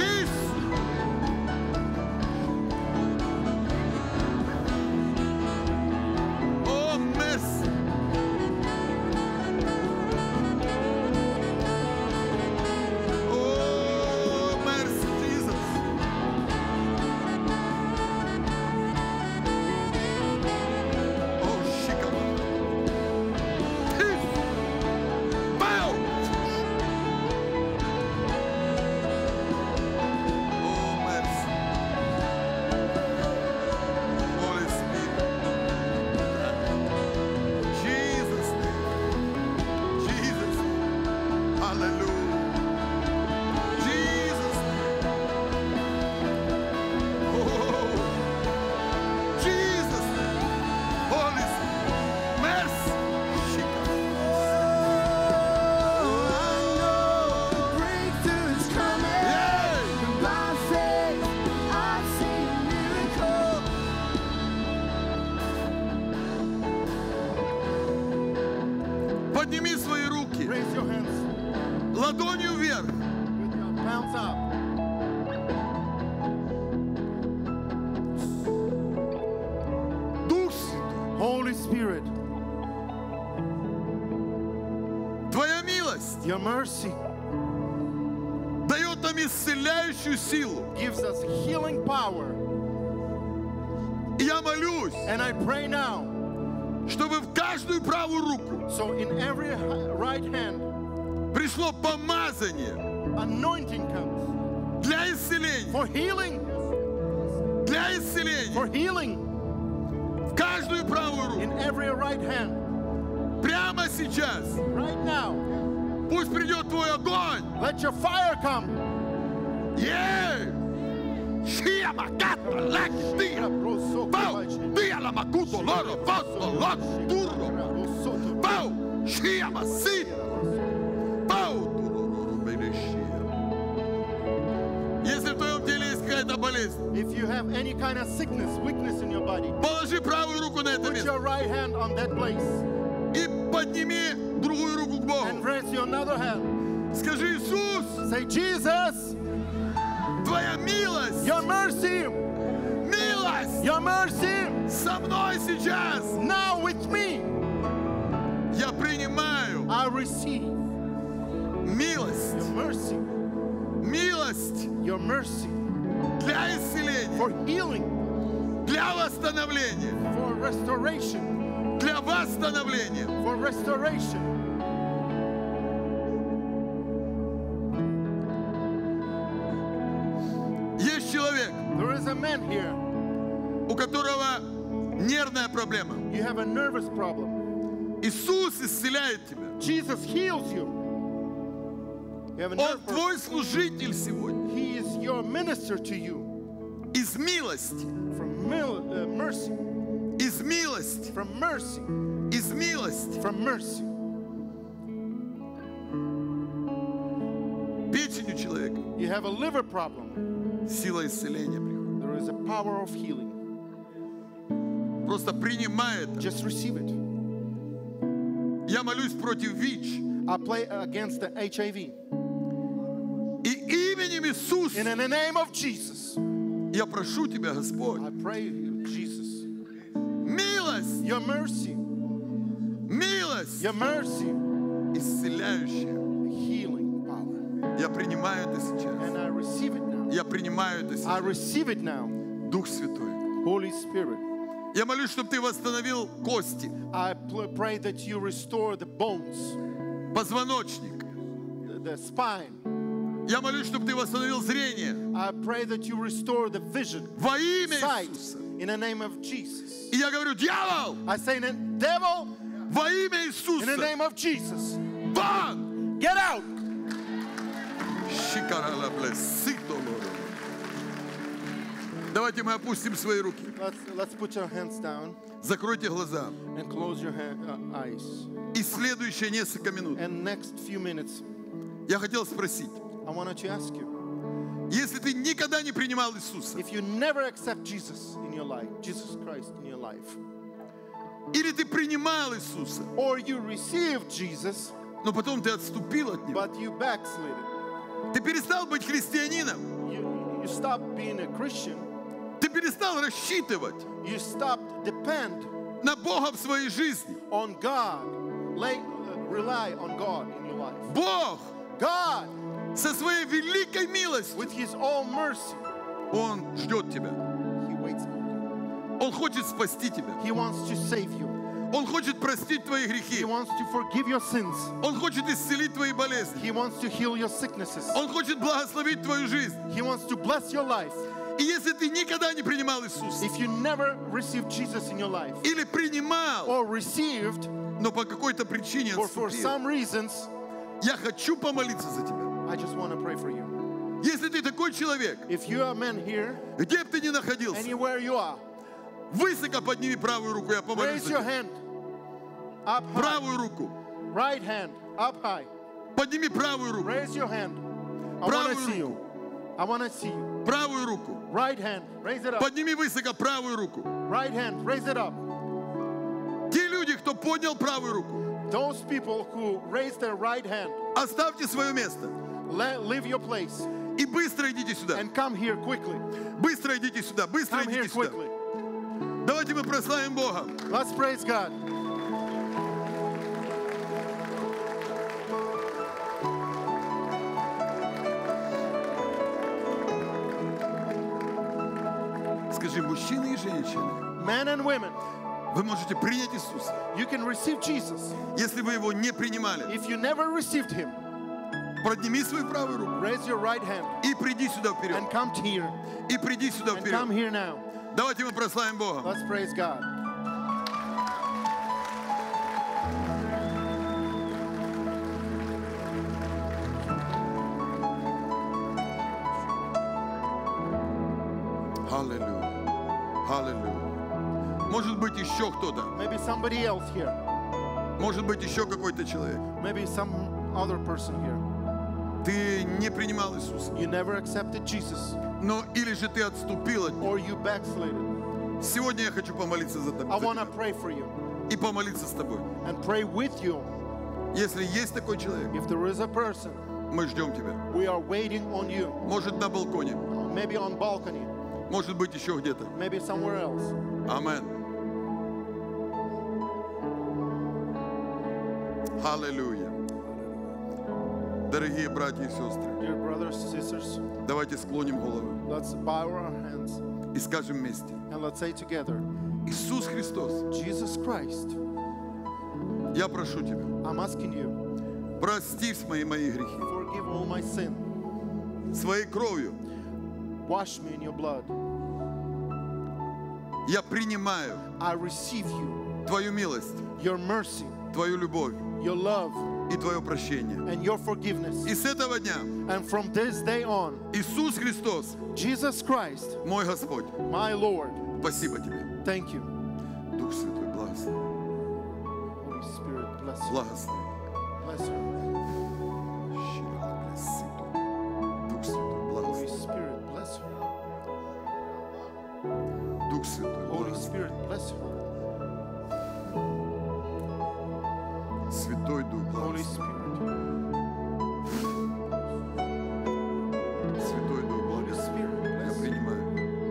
ладонью вверх. with your palms up. Дух Святой, Holy Spirit, Твоя милость your mercy дает нам исцеляющую силу. gives us healing power. И я молюсь, And I pray now, чтобы в каждую правую руку so in every right hand, пришло помазание anointing comes для исцеления. for healing, Для исцеления. for healing В каждую правую руку. in every right hand. Прямо сейчас. Right now, Пусть придет Твой огонь. let your fire come. Ей! Шия маката лаги тия. Пау! Тия ла макуто лоро фото лот турро. Пау! Шия масит. Пау! Турурур белешия. Если в твоем теле есть какая-то болезнь, If you have any kind of sickness, weakness in your body, положи правую руку на это put место your right hand on that place и подними другую руку к Богу. and raise your another hand. Скажи: Иисус, Say, Jesus, Твоя милость, your mercy, милость your mercy, со мной сейчас. now with me. Я принимаю I receive милость, your mercy, милость your mercy для исцеления, for healing, для восстановления, for restoration, для восстановления. for restoration. Есть человек, There is a man here. у которого нервная проблема. You have a nervous problem. Иисус исцеляет тебя. Jesus heals you. You have a Он nerve problem. твой служитель сегодня. He is your minister to you. Из милости, From mercy, из милости, from mercy, из милости. from mercy. Печень у человека. You have a liver problem. Сила исцеления приходит. There is a power of healing. Просто принимай это. Just receive it. Я молюсь против ВИЧ. I play against the HIV. И именем Иисуса In the name of Jesus, я прошу тебя, Господь, I pray, Jesus, милость, your mercy, милость, your mercy, исцеляющая. healing power. Я принимаю это сейчас. And I receive it now. Я принимаю это I сейчас. receive it now. Дух Святой. Holy Spirit, Я молюсь, чтобы ты восстановил кости, I pray that you restore the bones, позвоночник. the spine. Я молюсь, чтобы ты восстановил зрение I pray that you restore the vision, во имя sight, Иисуса. in the name of Jesus. И я говорю: дьявол, I say, devil, во имя in the Иисуса, name of Jesus, вон! get out. Давайте мы опустим свои руки. Let's put your hands down Закройте глаза. and close your eyes. И следующие несколько минут And next few minutes, я хотел спросить, I wanted to ask you, если ты никогда не принимал Иисуса, if you never accept Jesus in your life, Jesus Christ in your life, или ты принимал Иисуса, or you received Jesus, но потом ты отступил от Него, but you backslid, ты перестал быть христианином, you stopped being a Christian, ты перестал рассчитывать you stopped depend на Бога в своей жизни. on God, rely on God in your life. Бог God, со своей великой милостью, with His own mercy, Он ждет тебя. He waits on you. Он хочет спасти тебя. He wants to save you. Он хочет простить твои He грехи. wants to forgive your sins. Он хочет исцелить твои болезни. He wants to heal your sicknesses. Он хочет благословить твою жизнь. He wants to bless your life. И если ты никогда не принимал Иисуса, If you never received Jesus in your life, или принимал, or received, но по какой-то причине or for отступил, some reasons, я хочу помолиться за тебя. I just want to pray for you. Если ты такой человек, If you are a man here, где бы ты ни находился, anywhere you are, высоко подними правую руку, я помолюсь raise за your тебя. hand up high. Правую руку. Right hand up high. Подними правую руку. Raise your hand. I want Правую to see you. руку. I want to see you. Правую руку. Right hand. Raise it up. Подними высоко правую руку. Right hand. Raise it up. Те люди, кто поднял правую руку, Those people who raise their right hand, оставьте свое место. leave your place И быстро идите сюда. and come here quickly. Быстро идите сюда. Быстро Come here идите сюда. quickly. Давайте мы прославим Бога. Let's praise God. Скажи, мужчины и женщины, Men and women, вы можете принять Иисуса. you can receive Jesus. Если вы его не принимали, If you never received him, подними свою правую руку raise your right hand и приди сюда вперед. and come here. И приди сюда And come вперед. here now. Давайте мы прославим Бога. Let's praise God. Аллилуйя. Аллилуйя. Может быть, еще кто-то. Maybe somebody else here. Может быть, еще какой-то человек. Maybe some other person here. Ты не принимал Иисуса. You never accepted Jesus, Но или же ты отступил от Него. or you backslided. Сегодня я хочу помолиться за I тебя. want to pray for you И помолиться с тобой. and pray with you. Если есть такой человек, If there is a person, мы ждем тебя. we are waiting on you. Может, на балконе. Maybe on balcony, Может быть, еще где-то. maybe somewhere else. Амен. Аллилуйя. Дорогие братья и сестры, Dear brothers and sisters, давайте склоним головы let's bow our hands и скажем вместе. and let's say together, Иисус Христос, Jesus Christ, я прошу Тебя, I'm asking you, прости мои грехи. forgive all my sin. Своей кровью Wash me in your blood. я принимаю I receive you, Твою милость, your mercy, Твою любовь your love, и Твое прощение. and your forgiveness. И с этого дня And from this day on, Иисус Христос, Jesus Christ, мой Господь, my Lord, спасибо Тебе. thank you. Дух Святой, благослови. Holy Spirit, bless you. Благослови. Bless you. Дух Святой, Holy благослови. Spirit, bless you. Дух Святой, Holy благослови. Spirit, bless you. Святой Дух, Holy благослови. Spirit, Святой Дух, Holy благослови. Spirit, Я bless you. принимаю.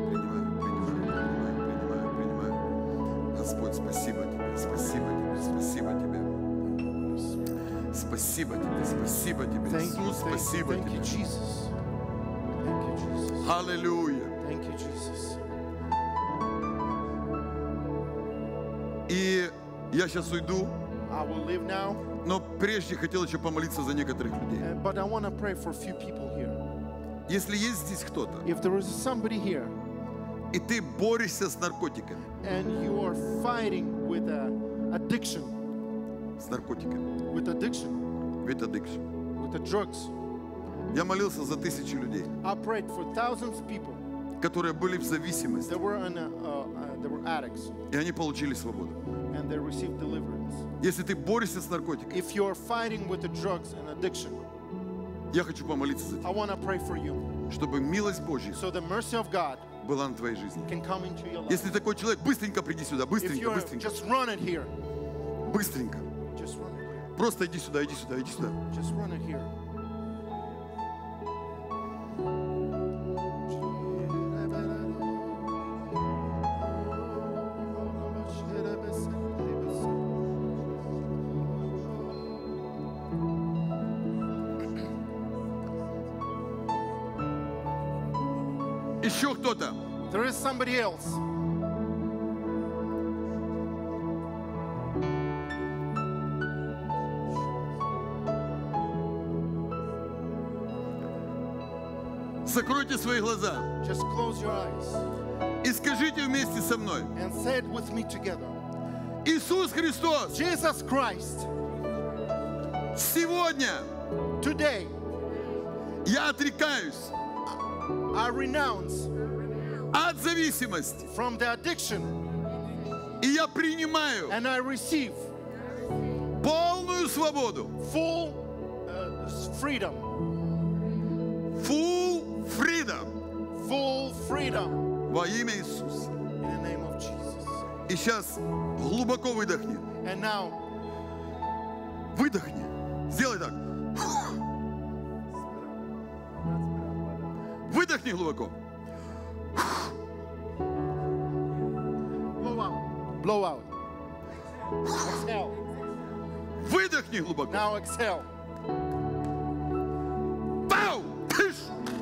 Господь, спасибо Тебе, спасибо Тебе, спасибо Тебе. Спасибо Тебе, спасибо Тебе, Thank you, Иисус, thank you, спасибо thank you, Тебе. Jesus. Thank you, Jesus. Аллилуйя. Thank you, Jesus. И я сейчас уйду, I will leave now, но прежде хотел еще помолиться за некоторых людей. but I want to pray for a few people here. Если есть здесь кто-то, If there is somebody here и ты борешься с наркотиками, and you are fighting with addiction, с наркотиками, with addiction, with addiction. with the drugs, Я молился за тысячи людей, I prayed for thousands of people которые были в зависимости, that were addicts, и они получили свободу. and they received deliverance. Если ты борешься с наркотиками, If you are fighting with the drugs and addiction, я хочу помолиться за I тебя, want to pray for you, чтобы милость Божья so the mercy of God была на твоей жизни. can come into your life. Если такой человек, быстренько приди сюда, If быстренько, you're быстренько, just run it here, быстренько. just run it here, Просто иди сюда, иди сюда, иди сюда. just run it here. Еще кто-то. There is somebody else. Закройте свои глаза Just close your eyes и скажите вместе со мной. and say it with me together. Иисус Христос, Jesus Christ, сегодня today я отрекаюсь I renounce от зависимости, from the addiction и я принимаю and I receive полную свободу. full freedom. Full freedom Full freedom во имя Иисуса. in the name of Jesus. И сейчас глубоко выдохни. And now Выдохни. Сделай так. Выдохни глубоко. Blow out. Blow out. Exhale. Выдохни глубоко. Now exhale. Бау! Тыш!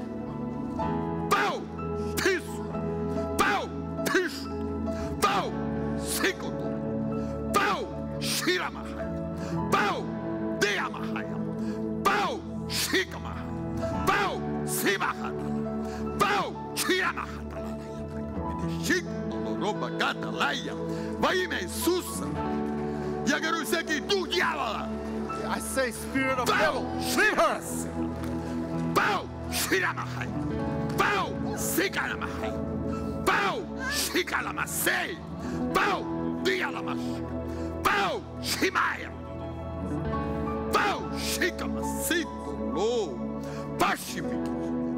Бау! Тыш! Бау! Тыш! Бау! Сикут! Бау! Ширамахай! Бау! Диамахай! Бау! Шикамахай! Бау! Симахай! Бау! Ширамахай! Шик! Роба гата лая! Во имя Иисуса! Я говорю, всякий дух дьявола! I say, spirit of Бау! devil, leave her. Бау! Ширамахай! Бау! Сикарамахай! Бау! Шикарамасей! Бау! Диаламаш! Бау! Шимая! Бау! Шикамасито! Ло! Пашивики!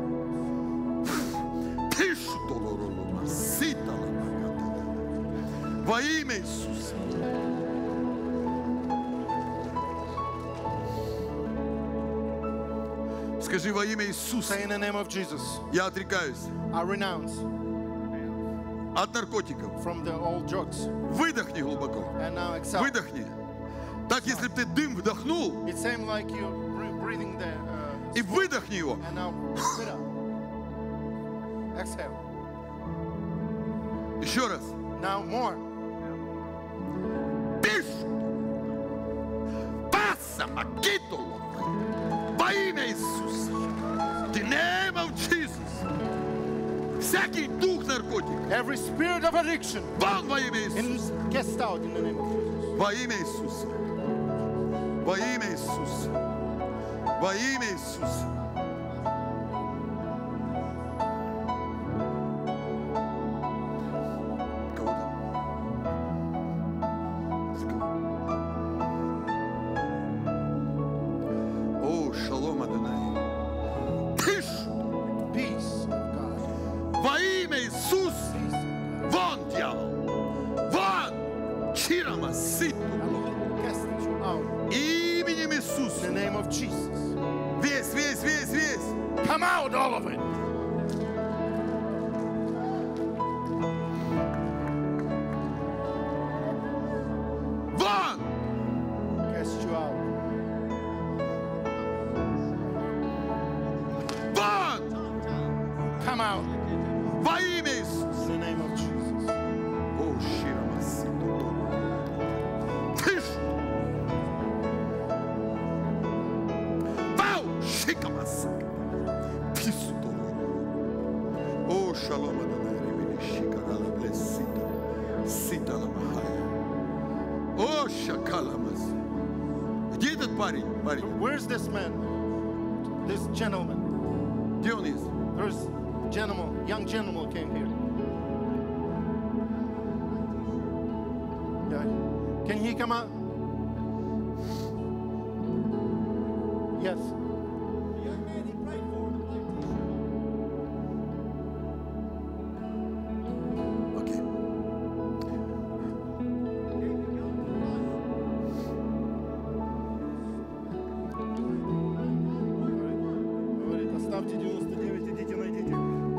Тишу долоролома! Ситаламагата! Во имя Иисуса! Скажи во имя Иисуса. Say in the name of Jesus, Я отрекаюсь I renounce от наркотиков. from the old drugs. Выдохни глубоко. And now exhale. Выдохни. Так, если бы ты дым вдохнул, It seems like you breathing the и выдохни его. and now spit out. Exhale. Еще раз. Now more. Пиш! Паса макитуло. Во имя Иисуса. The name of Jesus. Всякий дух наркотика. Every spirit of addiction Вон во имя Иисуса. cast out in the name of Jesus. Во имя Иисуса. Во имя Иисуса. Во имя Иисуса. Кого там? О, шалом Адонай. Тыш! Peace of God. Во имя Иисуса. Вон, дьявол. Вон! Чирама ситу. Cast you out Именем in Иисуса. the name of Jesus. Весь. Come out, all of it. Вон! Cast you out. Вон! Come out Во имя Иисуса. in the name of Jesus. О, Чирама ситу. Тыш! Бау! Шикамас. Пису. О, шалом Адонай. Ремени шикарала блесита. Сита ламахая. О, шакаламас. Где этот парень? Where's this man? This gentleman. Где он есть? There's gentleman, young gentleman came here. Yeah. Can he come out? Yes. Окей. Говорит, оставьте 99, идите найдите.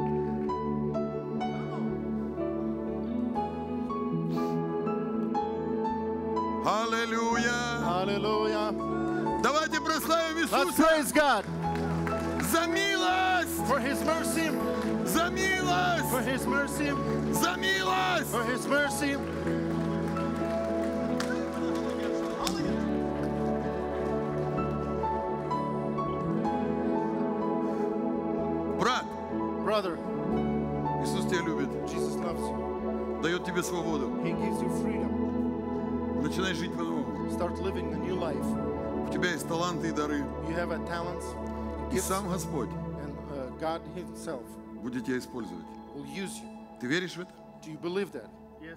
Аллилуйя. Hallelujah. Давайте прославим Let's Иисуса praise God за милость, for His mercy, за for милость, His mercy, за милость. for His mercy. Брат, Brother, Иисус тебя любит, Jesus loves you. дает тебе свободу. He gives you freedom. Начинай жить по-новому. Start living a new life. У тебя есть таланты и дары. You have a talents, И gifts, сам Господь and God Himself будет тебя использовать. will use you. Ты веришь в это? Do you believe that? Yes.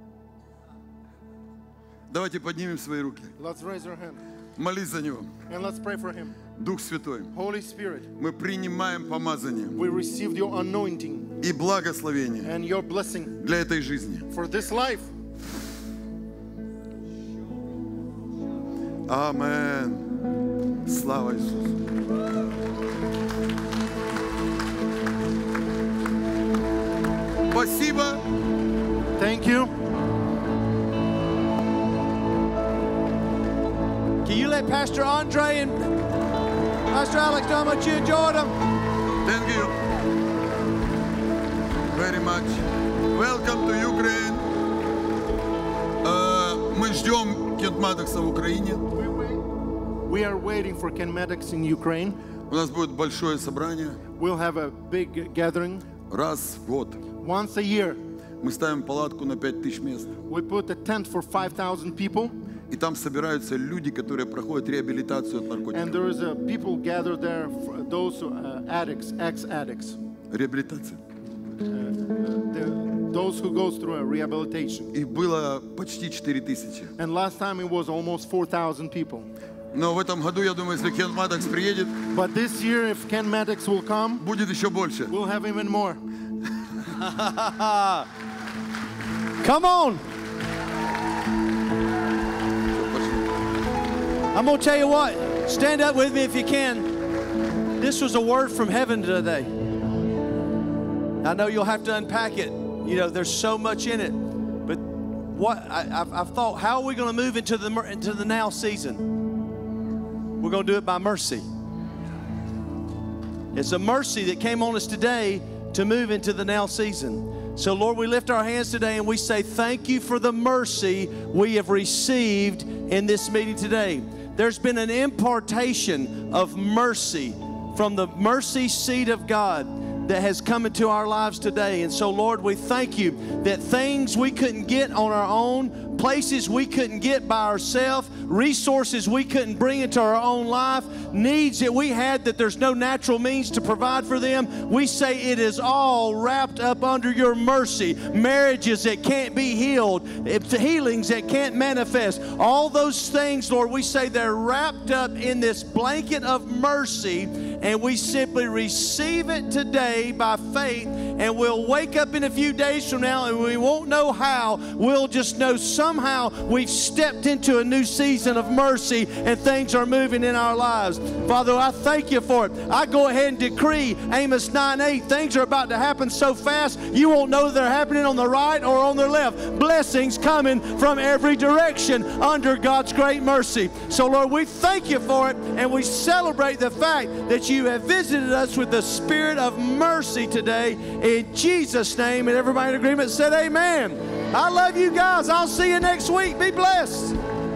Давайте поднимем свои руки. Let's raise our hand Молись за него. and let's pray for him. Дух Святой, Holy Spirit, мы принимаем помазание we received your anointing и благословение and your blessing для этой жизни. for this life. Амен. Слава Иисусу. Спасибо. Thank you. Can you let Pastor Andre and Pastor Alex know how much you enjoyed them? Thank you very much. Welcome to Ukraine. Мы ждем Кент Маддокса в Украине. We are waiting for Ken Maddox in Ukraine. У нас будет большое собрание. We'll have a big gathering Раз в год. once a year. Мы ставим палатку на 5000 мест. We put a tent for 5,000 people, И там собираются люди, которые проходят реабилитацию от and наркотиков. there is people gathered there, those addicts, ex-addicts, Реабилитация. those who goes through a rehabilitation. Их было почти 4000. And last time it was almost 4,000 people. Но в этом году, я думаю, если Кент Маддокс приедет, But this year, if Ken Maddox will come, будет еще больше. we'll have even more. Come on. I'm going to tell you what. Stand up with me if you can. This was a word from heaven today. I know you'll have to unpack it. You know, there's so much in it. But what I've thought, how are we going to move into the now season? We're going to do it by mercy. It's a mercy that came on us today to move into the now season. So, Lord, we lift our hands today and we say thank you for the mercy we have received in this meeting today. There's been an impartation of mercy from the mercy seat of God that has come into our lives today. And so, Lord, we thank you that things we couldn't get on our own, places we couldn't get by ourselves, resources we couldn't bring into our own life, needs that we had that there's no natural means to provide for them, we say it is all wrapped up under your mercy. Marriages that can't be healed, healings that can't manifest, all those things, Lord, we say they're wrapped up in this blanket of mercy, and we simply receive it today by faith, and we'll wake up in a few days from now and we won't know how. We'll just know somehow we've stepped into a new season of mercy and things are moving in our lives. Father, I thank you for it. I go ahead and decree Amos 9:8. Things are about to happen so fast you won't know they're happening on the right or on the left. Blessings coming from every direction under God's great mercy. So, Lord, we thank you for it, and we celebrate the fact that you have visited us with the spirit of mercy today in Jesus' name. And everybody in agreement said amen. I love you guys. I'll see you next week. Be blessed.